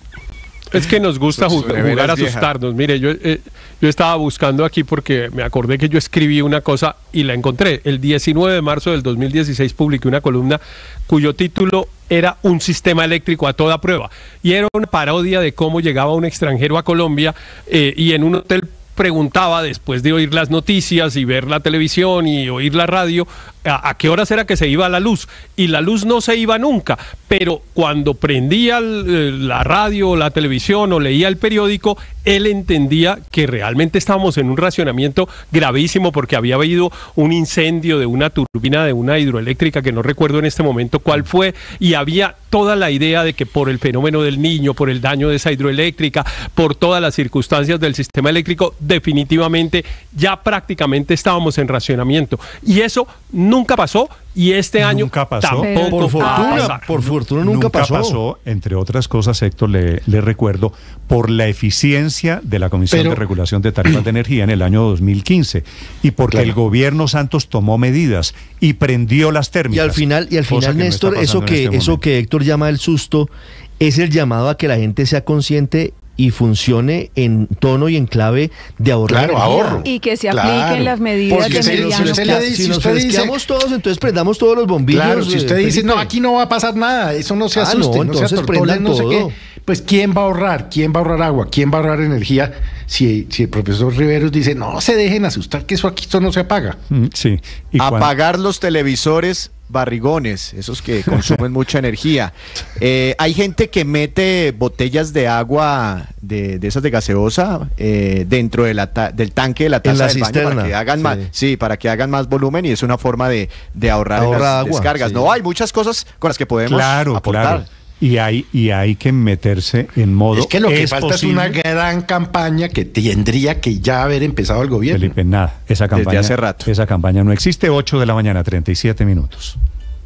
que nos gusta jugar a asustarnos. Mire, yo estaba buscando aquí porque me acordé que yo escribí una cosa y la encontré. El 19 de marzo del 2016 publiqué una columna cuyo título era Un sistema eléctrico a toda prueba. Y era una parodia de cómo llegaba un extranjero a Colombia y en un hotel preguntaba, después de oír las noticias y ver la televisión y oír la radio, a qué horas era que se iba la luz. Y la luz no se iba nunca, pero cuando prendía la radio o la televisión o leía el periódico, él entendía que realmente estábamos en un racionamiento gravísimo porque había habido un incendio de una turbina de una hidroeléctrica que no recuerdo en este momento cuál fue, y había toda la idea de que por el fenómeno del Niño, por el daño de esa hidroeléctrica, por todas las circunstancias del sistema eléctrico, definitivamente ya prácticamente estábamos en racionamiento. Y eso nunca pasó, y este año tampoco por fortuna nunca pasó. Entre otras cosas, Héctor, le recuerdo, por la eficiencia de la Comisión de Regulación de Tarifas de Energía en el año 2015 y porque el gobierno Santos tomó medidas y prendió las térmicas. Y al final, Néstor, eso que Héctor llama el susto es el llamado a que la gente sea consciente y funcione en tono y en clave de ahorrar. Claro, ahorro. Y que se apliquen las medidas de mediano plazo. Si nos fresqueamos todos, entonces prendamos todos los bombillos. Claro, si usted dice, no, aquí no va a pasar nada, eso no se asuste, no se atortolen, no sé qué. Pues ¿quién va a ahorrar? ¿Quién va a ahorrar agua? ¿Quién va a ahorrar energía? Si el profesor Riveros dice, no se dejen asustar, que esto no se apaga. Sí. Apagar los televisores barrigones, esos que consumen mucha energía. Hay gente que mete botellas de agua de esas de gaseosa dentro de del tanque de la taza del baño para que hagan más, para que hagan más volumen, y es una forma de ahorrar en las agua, descargas. No, hay muchas cosas con las que podemos aportar. Claro. Y hay que meterse en modo. Es que lo que falta es una gran campaña que tendría que ya haber empezado el gobierno. Felipe, nada, esa campaña desde hace rato. Esa campaña no existe. 8 de la mañana, 37 minutos.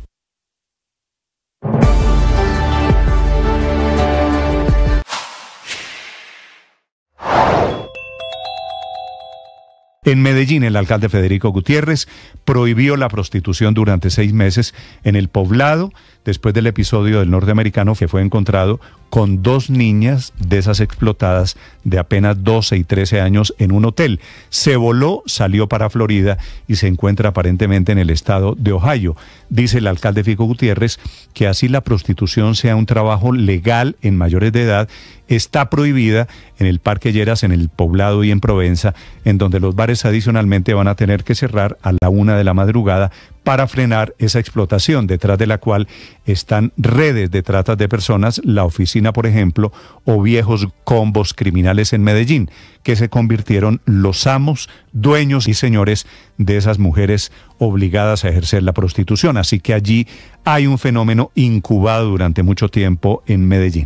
En Medellín, el alcalde Federico Gutiérrez prohibió la prostitución durante 6 meses en el poblado, después del episodio del norteamericano que fue encontrado con 2 niñas de esas explotadas de apenas 12 y 13 años en un hotel. Se voló, salió para Florida y se encuentra aparentemente en el estado de Ohio. Dice el alcalde Fico Gutiérrez que así la prostitución sea un trabajo legal en mayores de edad, está prohibida en el Parque Lleras, en el Poblado y en Provenza, en donde los bares adicionalmente van a tener que cerrar a la 1 de la madrugada para frenar esa explotación, detrás de la cual están redes de trata de personas, la oficina, por ejemplo, o viejos combos criminales en Medellín, que se convirtieron los amos, dueños y señores de esas mujeres obligadas a ejercer la prostitución. Así que allí hay un fenómeno incubado durante mucho tiempo en Medellín.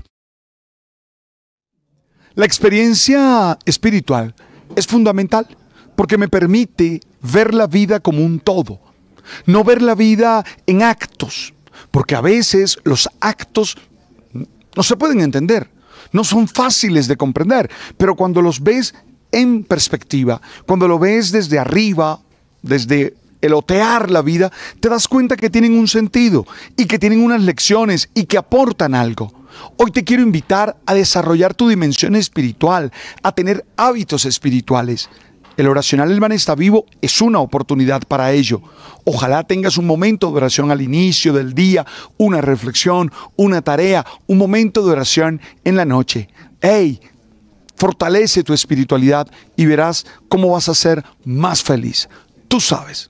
La experiencia espiritual es fundamental porque me permite ver la vida como un todo. No ver la vida en actos, porque a veces los actos no se pueden entender, no son fáciles de comprender, pero cuando los ves en perspectiva, cuando lo ves desde arriba, desde el otear la vida, te das cuenta que tienen un sentido y que tienen unas lecciones y que aportan algo. Hoy te quiero invitar a desarrollar tu dimensión espiritual, a tener hábitos espirituales. El oracional El Man está vivo es una oportunidad para ello. Ojalá tengas un momento de oración al inicio del día, una reflexión, una tarea, un momento de oración en la noche. ¡Hey! Fortalece tu espiritualidad y verás cómo vas a ser más feliz. Tú sabes.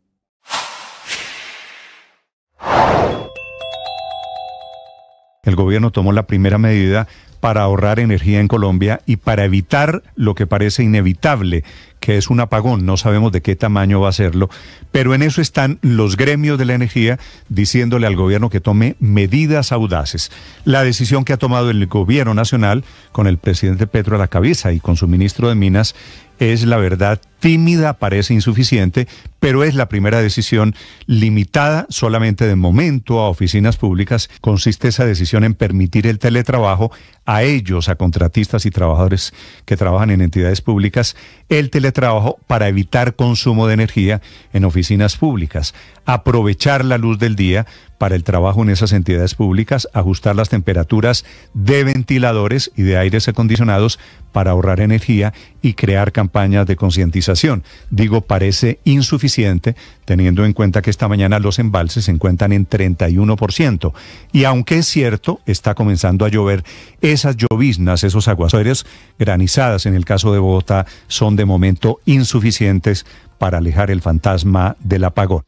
El gobierno tomó la primera medida para ahorrar energía en Colombia y para evitar lo que parece inevitable, que es un apagón, no sabemos de qué tamaño va a serlo, pero en eso están los gremios de la energía diciéndole al gobierno que tome medidas audaces. La decisión que ha tomado el gobierno nacional, con el presidente Petro a la cabeza y con su ministro de Minas, es, la verdad, tímida, parece insuficiente, pero es la primera decisión limitada solamente de momento a oficinas públicas. Consiste esa decisión en permitir el teletrabajo a ellos, a contratistas y trabajadores que trabajan en entidades públicas, el teletrabajo para evitar consumo de energía en oficinas públicas, aprovechar la luz del día para el trabajo en esas entidades públicas, ajustar las temperaturas de ventiladores y de aires acondicionados para ahorrar energía y crear campañas de concientización. Digo, parece insuficiente teniendo en cuenta que esta mañana los embalses se encuentran en 31%. Y aunque es cierto, está comenzando a llover, esas lloviznas, esos aguaceros, granizadas en el caso de Bogotá, son de momento insuficientes para alejar el fantasma del apagón.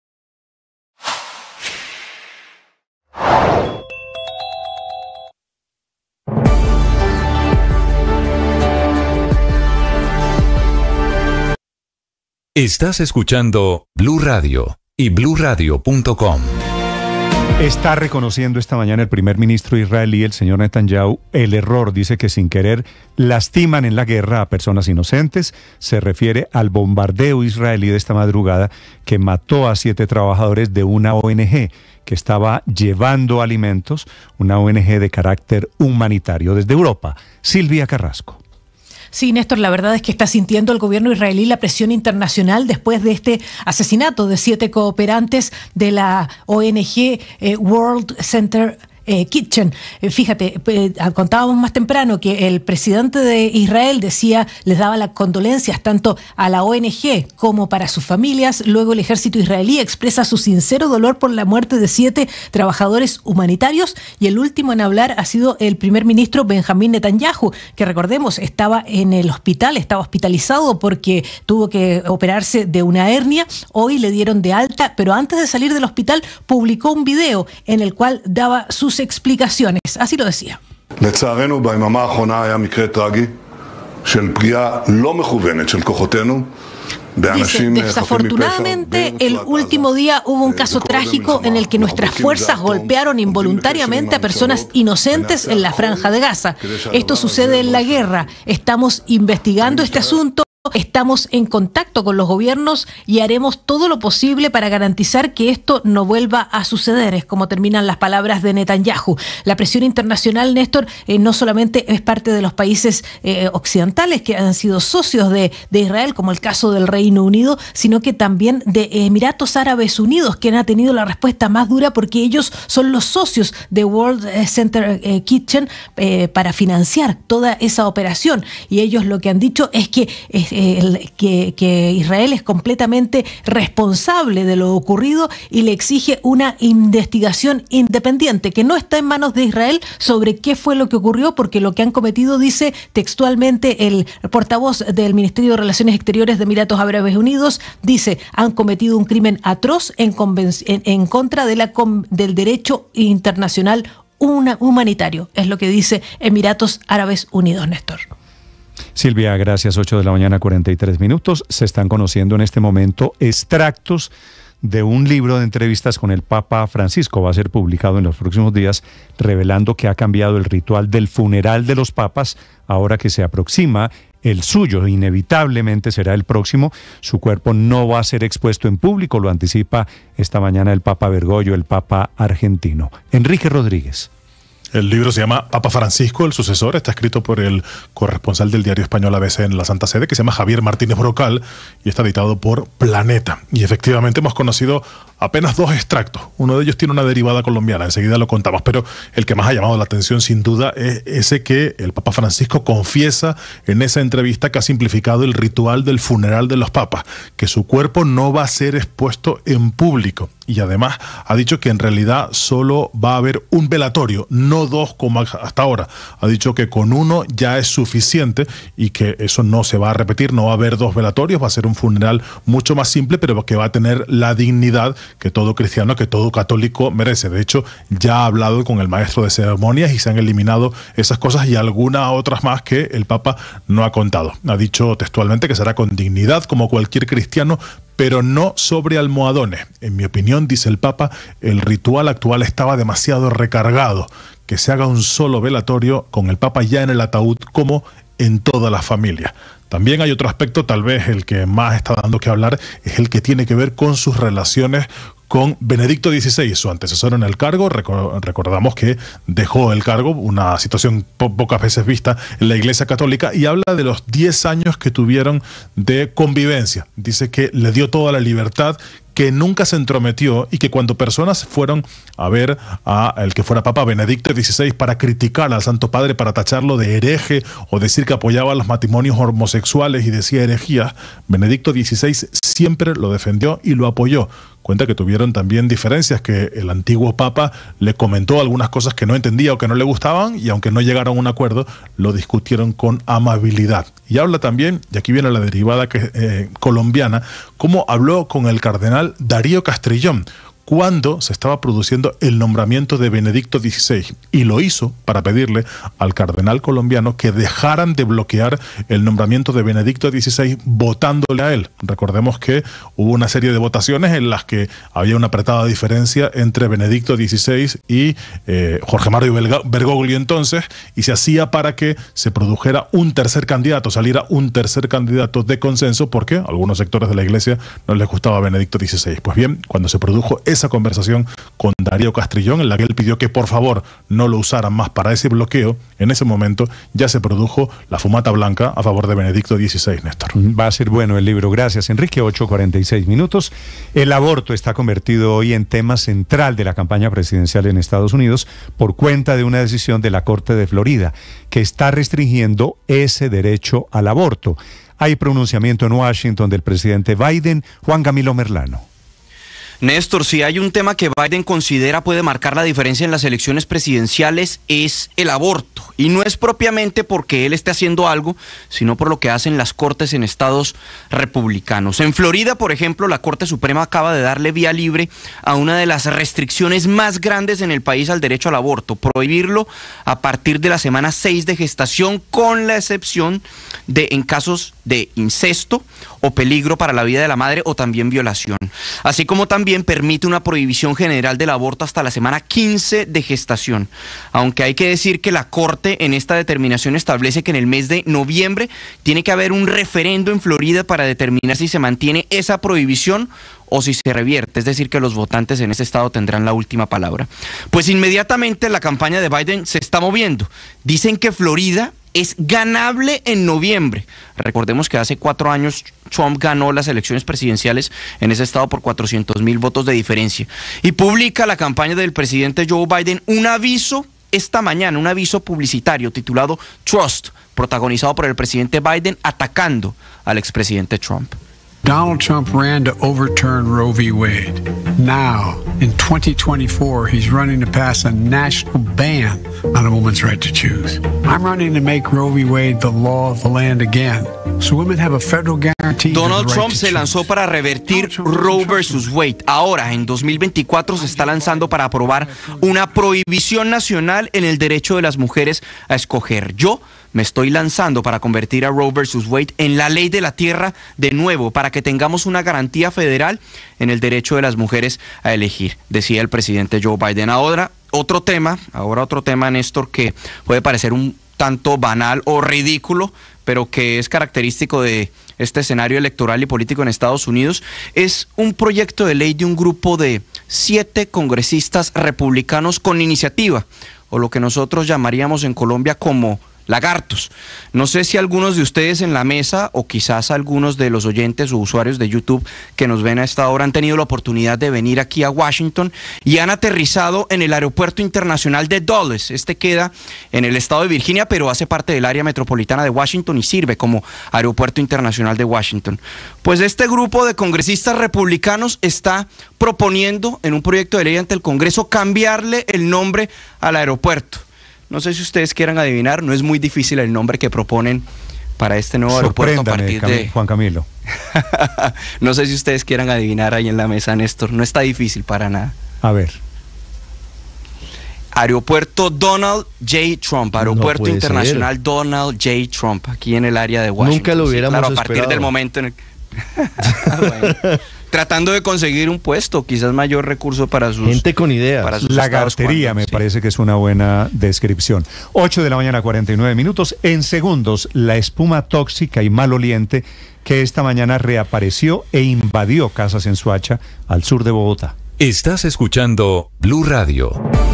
Estás escuchando Blue Radio y bluradio.com. Está reconociendo esta mañana el primer ministro israelí, el señor Netanyahu, el error. Dice que sin querer lastiman en la guerra a personas inocentes. Se refiere al bombardeo israelí de esta madrugada que mató a 7 trabajadores de una ONG que estaba llevando alimentos, una ONG de carácter humanitario desde Europa. Silvia Carrasco. Sí, Néstor, la verdad es que está sintiendo el gobierno israelí la presión internacional después de este asesinato de 7 cooperantes de la ONG World Center Kitchen. Fíjate, contábamos más temprano que el presidente de Israel les daba las condolencias tanto a la ONG como para sus familias. Luego el ejército israelí expresa su sincero dolor por la muerte de 7 trabajadores humanitarios, y el último en hablar ha sido el primer ministro Benjamín Netanyahu, que recordemos estaba en el hospital, estaba hospitalizado porque tuvo que operarse de una hernia. Hoy le dieron de alta, pero antes de salir del hospital publicó un video en el cual daba sus explicaciones. Así lo decía. Dice, desafortunadamente, el último día hubo un caso trágico en el que nuestras fuerzas golpearon involuntariamente a personas inocentes en la Franja de Gaza. Esto sucede en la guerra. Estamos investigando este asunto. Estamos en contacto con los gobiernos y haremos todo lo posible para garantizar que esto no vuelva a suceder. Es como terminan las palabras de Netanyahu. La presión internacional, Néstor, no solamente es parte de los países occidentales que han sido socios de Israel, como el caso del Reino Unido, sino que también de Emiratos Árabes Unidos, que han tenido la respuesta más dura porque ellos son los socios de World Center Kitchen para financiar toda esa operación. Y ellos lo que han dicho es que Israel es completamente responsable de lo ocurrido y le exige una investigación independiente, que no está en manos de Israel sobre qué fue lo que ocurrió, porque lo que han cometido, dice textualmente el portavoz del Ministerio de Relaciones Exteriores de Emiratos Árabes Unidos, dice, han cometido un crimen atroz en contra del derecho internacional humanitario. Es lo que dice Emiratos Árabes Unidos, Néstor. Silvia, gracias. 8:43 a.m. Se están conociendo en este momento extractos de un libro de entrevistas con el Papa Francisco. Va a ser publicado en los próximos días, revelando que ha cambiado el ritual del funeral de los papas ahora que se aproxima el suyo. Inevitablemente será el próximo. Su cuerpo no va a ser expuesto en público, lo anticipa esta mañana el Papa Bergoglio, el Papa argentino. Enrique Rodríguez. El libro se llama Papa Francisco, el sucesor. Está escrito por el corresponsal del diario español ABC en la Santa Sede, que se llama Javier Martínez Brocal, y está editado por Planeta. Y efectivamente hemos conocido apenas 2 extractos. Uno de ellos tiene una derivada colombiana, enseguida lo contamos, pero el que más ha llamado la atención sin duda es ese que el Papa Francisco confiesa en esa entrevista que ha simplificado el ritual del funeral de los papas, que su cuerpo no va a ser expuesto en público. Y además ha dicho que en realidad solo va a haber un velatorio, no 2 como hasta ahora. Ha dicho que con uno ya es suficiente y que eso no se va a repetir, no va a haber 2 velatorios, va a ser un funeral mucho más simple, pero que va a tener la dignidad que todo cristiano, que todo católico merece. De hecho, ya ha hablado con el maestro de ceremonias y se han eliminado esas cosas y algunas otras más que el Papa no ha contado. Ha dicho textualmente que será con dignidad como cualquier cristiano, pero no sobre almohadones. En mi opinión, dice el Papa, el ritual actual estaba demasiado recargado. Que se haga un solo velatorio con el Papa ya en el ataúd, como en toda la familia. También hay otro aspecto, tal vez el que más está dando que hablar, es el que tiene que ver con sus relaciones con Benedicto XVI, su antecesor en el cargo. Recordamos que dejó el cargo, una situación pocas veces vista en la Iglesia Católica, y habla de los 10 años que tuvieron de convivencia. Dice que le dio toda la libertad, que nunca se entrometió y que cuando personas fueron a ver a el que fuera Papa Benedicto XVI para criticar al Santo Padre, para tacharlo de hereje o decir que apoyaba los matrimonios homosexuales y decía herejías, Benedicto XVI siempre lo defendió y lo apoyó. Cuenta que tuvieron también diferencias, que el antiguo Papa le comentó algunas cosas que no entendía o que no le gustaban, y aunque no llegaron a un acuerdo, lo discutieron con amabilidad. Y habla también, y aquí viene la derivada colombiana, cómo habló con el cardenal Darío Castrillón cuando se estaba produciendo el nombramiento de Benedicto XVI, y lo hizo para pedirle al cardenal colombiano que dejaran de bloquear el nombramiento de Benedicto XVI votándole a él. Recordemos que hubo una serie de votaciones en las que había una apretada diferencia entre Benedicto XVI y Jorge Mario Bergoglio entonces, y se hacía para que se produjera un tercer candidato, saliera un tercer candidato de consenso, porque a algunos sectores de la Iglesia no les gustaba Benedicto XVI. Pues bien, cuando se produjo esa conversación con Darío Castrillón, en la que él pidió que por favor no lo usaran más para ese bloqueo, en ese momento ya se produjo la fumata blanca a favor de Benedicto XVI, Néstor. Va a ser bueno el libro. Gracias, Enrique. 8:46 minutos. El aborto está convertido hoy en tema central de la campaña presidencial en Estados Unidos por cuenta de una decisión de la Corte de Florida que está restringiendo ese derecho al aborto. Hay pronunciamiento en Washington del presidente Biden. Juan Camilo Merlano. Néstor, si hay un tema que Biden considera puede marcar la diferencia en las elecciones presidenciales, es el aborto. Y no es propiamente porque él esté haciendo algo, sino por lo que hacen las cortes en estados republicanos. En Florida, por ejemplo, la Corte Suprema acaba de darle vía libre a una de las restricciones más grandes en el país al derecho al aborto, prohibirlo a partir de la semana 6 de gestación, con la excepción de en casos de incesto o peligro para la vida de la madre, o también violación. Así como también permite una prohibición general del aborto hasta la semana 15 de gestación. Aunque hay que decir que la Corte en esta determinación establece que en el mes de noviembre tiene que haber un referendo en Florida para determinar si se mantiene esa prohibición o si se revierte, es decir, que los votantes en ese estado tendrán la última palabra. Pues inmediatamente la campaña de Biden se está moviendo. Dicen que Florida es ganable en noviembre. Recordemos que hace 4 años Trump ganó las elecciones presidenciales en ese estado por 400,000 votos de diferencia. Y publica la campaña del presidente Joe Biden un aviso esta mañana, un aviso publicitario titulado Trust, protagonizado por el presidente Biden atacando al expresidente Trump. Donald Trump ran to overturn Roe v. Wade. Now, in 2024, he's running to pass a national ban on a woman's right to choose. I'm running to make Roe v. Wade the law of the land again, so women have a federal guarantee. Donald Trump se lanzó para revertir Roe versus Wade. Ahora, en 2024, se está lanzando para aprobar una prohibición nacional en el derecho de las mujeres a escoger. Yo me estoy lanzando para convertir a Roe versus Wade en la ley de la tierra de nuevo, para que tengamos una garantía federal en el derecho de las mujeres a elegir, decía el presidente Joe Biden. Ahora otro tema, Néstor, que puede parecer un tanto banal o ridículo, pero que es característico de este escenario electoral y político en Estados Unidos, es un proyecto de ley de un grupo de 7 congresistas republicanos con iniciativa, o lo que nosotros llamaríamos en Colombia como lagartos. No sé si algunos de ustedes en la mesa, o quizás algunos de los oyentes o usuarios de YouTube que nos ven a esta hora, han tenido la oportunidad de venir aquí a Washington y han aterrizado en el aeropuerto internacional de Dulles. Este queda en el estado de Virginia, pero hace parte del área metropolitana de Washington y sirve como aeropuerto internacional de Washington. Pues este grupo de congresistas republicanos está proponiendo en un proyecto de ley ante el Congreso cambiarle el nombre al aeropuerto. No sé si ustedes quieran adivinar, no es muy difícil el nombre que proponen para este nuevo aeropuerto a partir de... Juan Camilo. No sé si ustedes quieran adivinar ahí en la mesa, Néstor. No está difícil para nada. A ver. Aeropuerto Donald J. Trump, Aeropuerto Internacional ser. Donald J. Trump, aquí en el área de Washington. Nunca lo hubiéramos esperado. A partir del momento en el bueno, tratando de conseguir un puesto, quizás mayor recurso para sus... Gente con ideas. Lagartería me parece que es una buena descripción. 8 de la mañana, 49 minutos. En segundos, la espuma tóxica y maloliente que esta mañana reapareció e invadió casas en Soacha, al sur de Bogotá. Estás escuchando Blue Radio.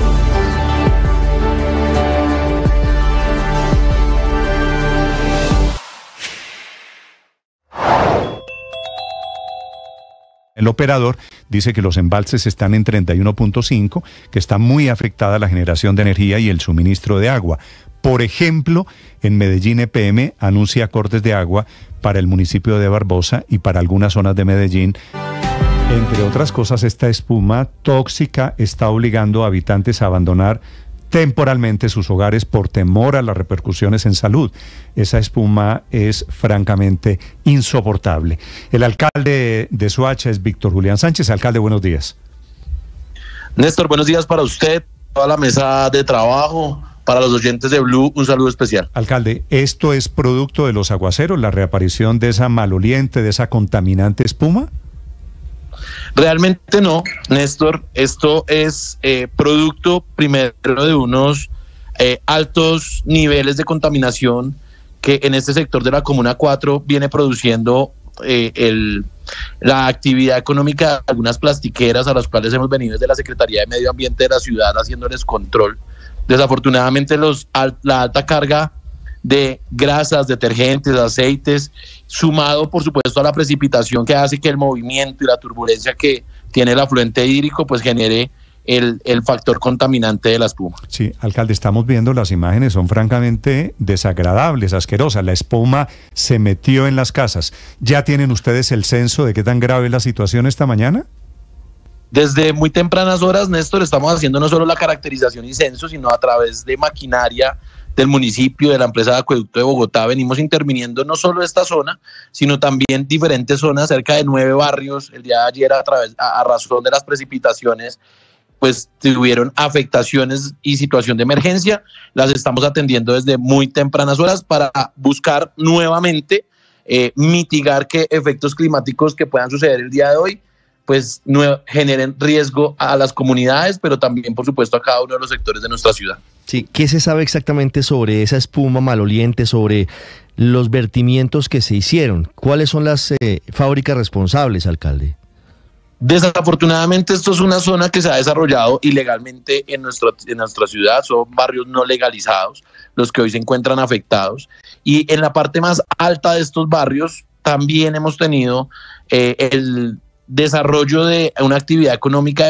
El operador dice que los embalses están en 31.5, que está muy afectada la generación de energía y el suministro de agua. Por ejemplo, en Medellín EPM anuncia cortes de agua para el municipio de Barbosa y para algunas zonas de Medellín. Entre otras cosas, esta espuma tóxica está obligando a habitantes a abandonar temporalmente sus hogares por temor a las repercusiones en salud. Esa espuma es francamente insoportable. El alcalde de Soacha es Víctor Julián Sánchez. Alcalde, buenos días. Néstor, buenos días para usted, toda la mesa de trabajo, para los oyentes de Blue, un saludo especial. Alcalde, ¿esto es producto de los aguaceros, la reaparición de esa maloliente, de esa contaminante espuma? Realmente no, Néstor. Esto es producto primero de unos altos niveles de contaminación que en este sector de la Comuna 4 viene produciendo la actividad económica de algunas plastiqueras a las cuales hemos venido desde la Secretaría de Medio Ambiente de la ciudad haciéndoles control. Desafortunadamente la alta carga de grasas, detergentes, aceites, sumado por supuesto a la precipitación que hace que el movimiento y la turbulencia que tiene el afluente hídrico pues genere el factor contaminante de la espuma. Sí, alcalde, estamos viendo las imágenes, son francamente desagradables, asquerosas. La espuma se metió en las casas. ¿Ya tienen ustedes el censo de qué tan grave es la situación esta mañana? Desde muy tempranas horas, Néstor, estamos haciendo no solo la caracterización y censo, sino a través de maquinaria del municipio, de la empresa de acueducto de Bogotá, venimos interviniendo no solo esta zona, sino también diferentes zonas, cerca de 9 barrios. El día de ayer, a razón de las precipitaciones, pues tuvieron afectaciones y situación de emergencia. Las estamos atendiendo desde muy tempranas horas para buscar nuevamente mitigar que efectos climáticos que puedan suceder el día de hoy pues no generen riesgo a las comunidades, pero también, por supuesto, a cada uno de los sectores de nuestra ciudad. Sí, ¿qué se sabe exactamente sobre esa espuma maloliente, sobre los vertimientos que se hicieron? ¿Cuáles son las fábricas responsables, alcalde? Desafortunadamente, esto es una zona que se ha desarrollado ilegalmente en nuestra ciudad, son barrios no legalizados los que hoy se encuentran afectados, y en la parte más alta de estos barrios también hemos tenido el desarrollo de una actividad económica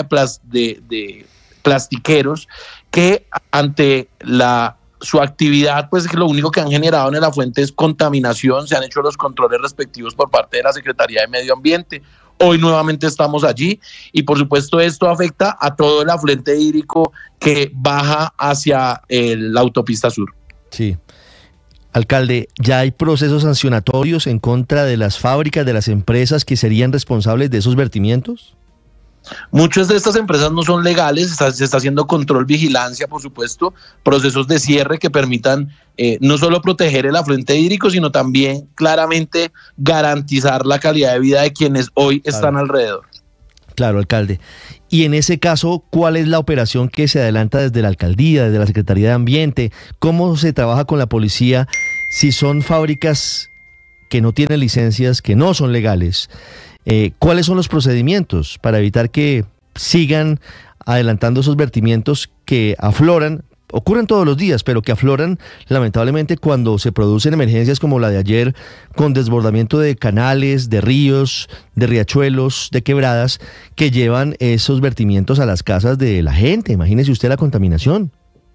de plastiqueros que ante su actividad, pues lo único que han generado en la fuente es contaminación. Se han hecho los controles respectivos por parte de la Secretaría de Medio Ambiente. Hoy nuevamente estamos allí y por supuesto esto afecta a todo el afluente hídrico que baja hacia la autopista sur. Sí. Alcalde, ¿ya hay procesos sancionatorios en contra de las fábricas, de las empresas que serían responsables de esos vertimientos? Muchas de estas empresas no son legales, se está haciendo control, vigilancia, por supuesto, procesos de cierre que permitan no solo proteger el afluente hídrico, sino también claramente garantizar la calidad de vida de quienes hoy están alrededor. Claro, alcalde. Y en ese caso, ¿cuál es la operación que se adelanta desde la alcaldía, desde la Secretaría de Ambiente? ¿Cómo se trabaja con la policía si son fábricas que no tienen licencias, que no son legales? ¿Cuáles son los procedimientos para evitar que sigan adelantando esos vertimientos que afloran? Ocurren todos los días, pero que afloran lamentablemente cuando se producen emergencias como la de ayer, con desbordamiento de canales, de ríos, de riachuelos, de quebradas, que llevan esos vertimientos a las casas de la gente. Imagínese usted la contaminación.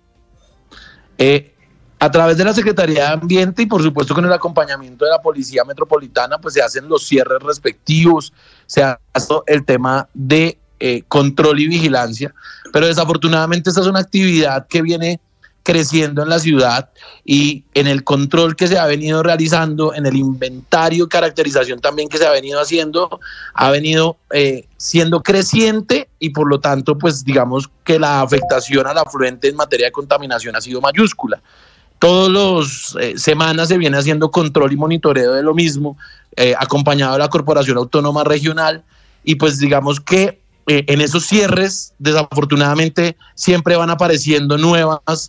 A través de la Secretaría de Ambiente y por supuesto con el acompañamiento de la Policía Metropolitana, pues se hacen los cierres respectivos, se hace el tema de control y vigilancia, pero desafortunadamente esta es una actividad que viene creciendo en la ciudad, y en el control que se ha venido realizando, en el inventario y caracterización también que se ha venido haciendo, ha venido siendo creciente, y por lo tanto pues digamos que la afectación al afluente en materia de contaminación ha sido mayúscula. Todas las semanas se viene haciendo control y monitoreo de lo mismo, acompañado de la Corporación Autónoma Regional, y pues digamos que en esos cierres desafortunadamente siempre van apareciendo nuevas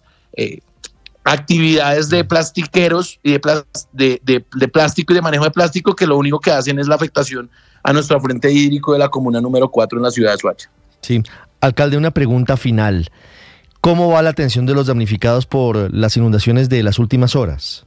actividades de plastiqueros y de plástico y de manejo de plástico, que lo único que hacen es la afectación a nuestro afluente hídrico de la comuna número 4 en la ciudad de Soacha. Sí, alcalde, una pregunta final. ¿Cómo va la atención de los damnificados por las inundaciones de las últimas horas?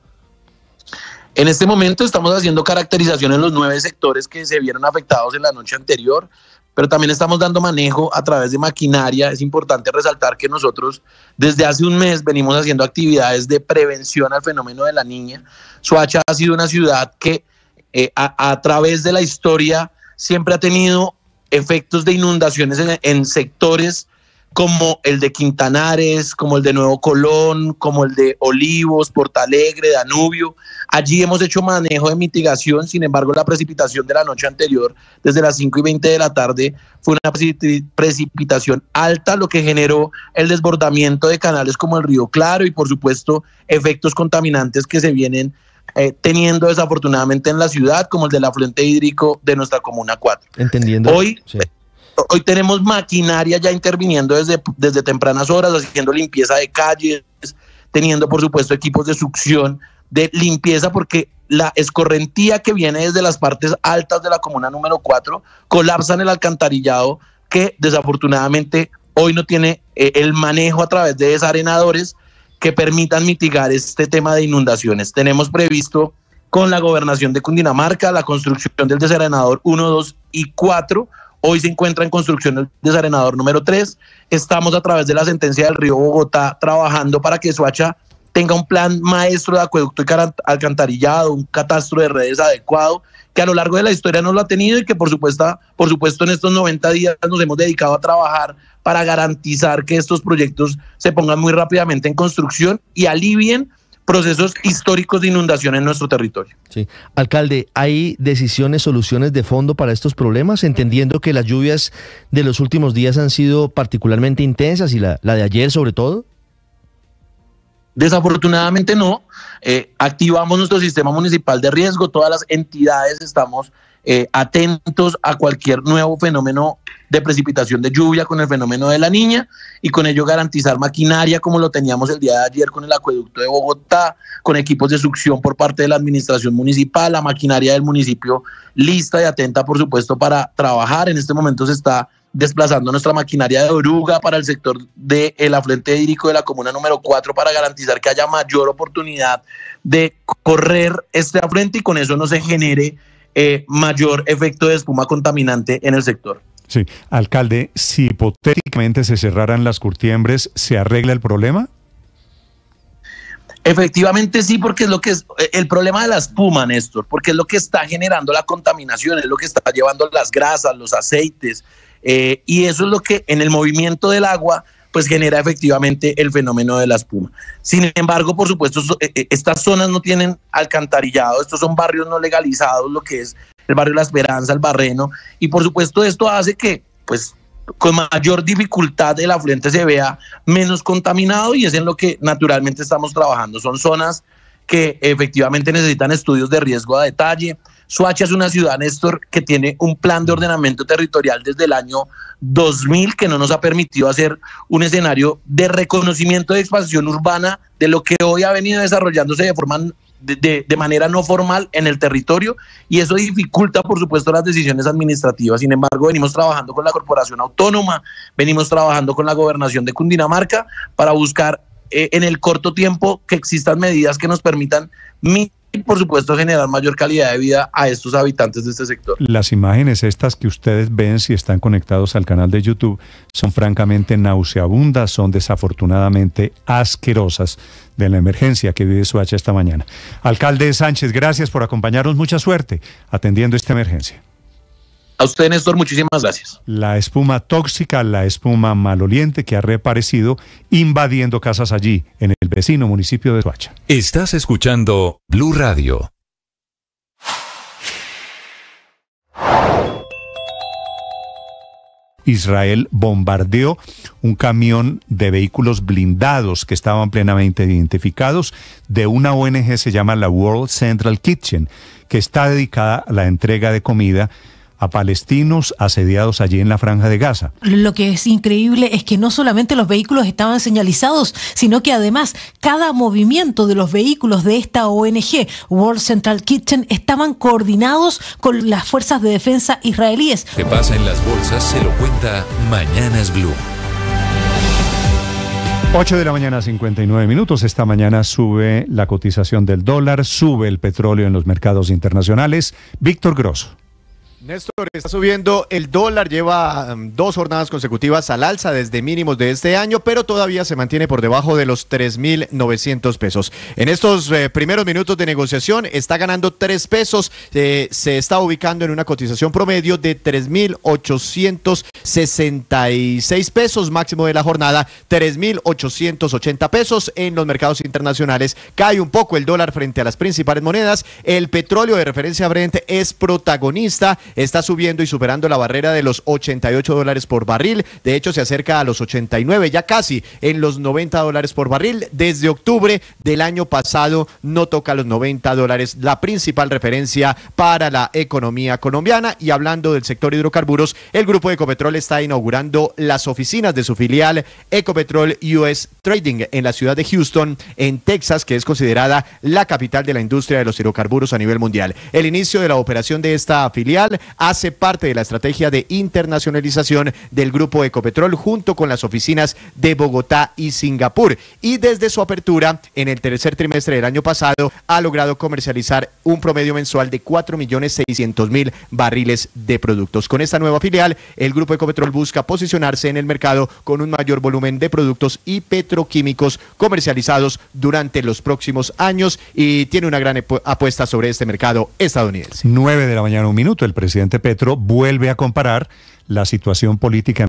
En este momento estamos haciendo caracterización en los 9 sectores que se vieron afectados en la noche anterior, pero también estamos dando manejo a través de maquinaria. Es importante resaltar que nosotros desde hace un mes venimos haciendo actividades de prevención al fenómeno de la Niña. Soacha ha sido una ciudad que a través de la historia siempre ha tenido efectos de inundaciones en sectores como el de Quintanares, como el de Nuevo Colón, como el de Olivos, Portalegre, Danubio. Allí hemos hecho manejo de mitigación. Sin embargo, la precipitación de la noche anterior, desde las 5:20 de la tarde, fue una precipitación alta, lo que generó el desbordamiento de canales como el Río Claro y, por supuesto, efectos contaminantes que se vienen teniendo desafortunadamente en la ciudad, como el del afluente hídrico de nuestra Comuna 4. Entendiendo. Hoy tenemos maquinaria ya interviniendo desde tempranas horas, haciendo limpieza de calles, teniendo por supuesto equipos de succión, de limpieza, porque la escorrentía que viene desde las partes altas de la comuna número 4 colapsa en el alcantarillado, que desafortunadamente hoy no tiene el manejo a través de desarenadores que permitan mitigar este tema de inundaciones. Tenemos previsto con la gobernación de Cundinamarca la construcción del desarenador 1, 2 y 4. Hoy se encuentra en construcción el desarenador número 3. Estamos a través de la sentencia del Río Bogotá trabajando para que Soacha tenga un plan maestro de acueducto y alcantarillado, un catastro de redes adecuado, que a lo largo de la historia no lo ha tenido, y que por supuesto en estos 90 días nos hemos dedicado a trabajar para garantizar que estos proyectos se pongan muy rápidamente en construcción y alivien procesos históricos de inundación en nuestro territorio. Sí. Alcalde, ¿hay decisiones, soluciones de fondo para estos problemas? Entendiendo que las lluvias de los últimos días han sido particularmente intensas, y la de ayer sobre todo. Desafortunadamente no. Activamos nuestro sistema municipal de riesgo. Todas las entidades estamos atentos a cualquier nuevo fenómeno de precipitación de lluvia con el fenómeno de la Niña, y con ello garantizar maquinaria como lo teníamos el día de ayer con el acueducto de Bogotá, con equipos de succión por parte de la administración municipal, la maquinaria del municipio lista y atenta por supuesto para trabajar. En este momento se está desplazando nuestra maquinaria de oruga para el sector del afluente hídrico de la comuna número 4 para garantizar que haya mayor oportunidad de correr este afluente y con eso no se genere mayor efecto de espuma contaminante en el sector. Sí, alcalde, si hipotéticamente se cerraran las curtiembres, ¿se arregla el problema? Efectivamente sí, porque es lo que es el problema de la espuma, Néstor, porque es lo que está generando la contaminación, es lo que está llevando las grasas, los aceites, y eso es lo que en el movimiento del agua pues genera efectivamente el fenómeno de la espuma. Sin embargo, por supuesto, estas zonas no tienen alcantarillado, estos son barrios no legalizados, lo que es el barrio La Esperanza, el Barreno, y por supuesto esto hace que pues con mayor dificultad el afluente se vea menos contaminado, y es en lo que naturalmente estamos trabajando. Son zonas que efectivamente necesitan estudios de riesgo a detalle. Soacha es una ciudad, Néstor, que tiene un plan de ordenamiento territorial desde el año 2000 que no nos ha permitido hacer un escenario de reconocimiento de expansión urbana de lo que hoy ha venido desarrollándose de manera no formal en el territorio, y eso dificulta por supuesto las decisiones administrativas. Sin embargo, venimos trabajando con la Corporación Autónoma, venimos trabajando con la Gobernación de Cundinamarca para buscar en el corto tiempo que existan medidas que nos permitan y por supuesto generar mayor calidad de vida a estos habitantes de este sector. Las imágenes estas que ustedes ven si están conectados al canal de YouTube son francamente nauseabundas, son desafortunadamente asquerosas de la emergencia que vive Soacha esta mañana. Alcalde Sánchez, gracias por acompañarnos, mucha suerte atendiendo esta emergencia. A usted, Néstor, muchísimas gracias. La espuma tóxica, la espuma maloliente que ha reaparecido invadiendo casas allí en el el vecino municipio de Soacha. Estás escuchando Blue Radio. Israel bombardeó un camión de vehículos blindados que estaban plenamente identificados de una ONG, se llama la World Central Kitchen, que está dedicada a la entrega de comida a palestinos asediados allí en la Franja de Gaza. Lo que es increíble es que no solamente los vehículos estaban señalizados, sino que además cada movimiento de los vehículos de esta ONG, World Central Kitchen, estaban coordinados con las fuerzas de defensa israelíes. ¿Qué pasa en las bolsas? Se lo cuenta Mañanas Blue. 8 de la mañana, 59 minutos. Esta mañana sube la cotización del dólar, sube el petróleo en los mercados internacionales. Víctor Grosso. Néstor, está subiendo el dólar, lleva 2 jornadas consecutivas al alza desde mínimos de este año, pero todavía se mantiene por debajo de los 3.900 pesos. En estos primeros minutos de negociación está ganando 3 pesos, se está ubicando en una cotización promedio de 3.866 pesos, máximo de la jornada 3.880 pesos. En los mercados internacionales cae un poco el dólar frente a las principales monedas. El petróleo de referencia Brent es protagonista, está subiendo y superando la barrera de los $88 por barril. De hecho, se acerca a los 89, ya casi en los $90 por barril. Desde octubre del año pasado no toca los $90, la principal referencia para la economía colombiana. Y hablando del sector hidrocarburos, el grupo Ecopetrol está inaugurando las oficinas de su filial Ecopetrol US Trading en la ciudad de Houston, en Texas, que es considerada la capital de la industria de los hidrocarburos a nivel mundial. El inicio de la operación de esta filial hace parte de la estrategia de internacionalización del grupo Ecopetrol junto con las oficinas de Bogotá y Singapur. Y desde su apertura en el tercer trimestre del año pasado ha logrado comercializar un promedio mensual de 4.600.000 barriles de productos. Con esta nueva filial, el grupo Ecopetrol busca posicionarse en el mercado con un mayor volumen de productos y petroquímicos comercializados durante los próximos años y tiene una gran apuesta sobre este mercado estadounidense. 9 de la mañana, 1 minuto. El presidente Petro vuelve a comparar la situación política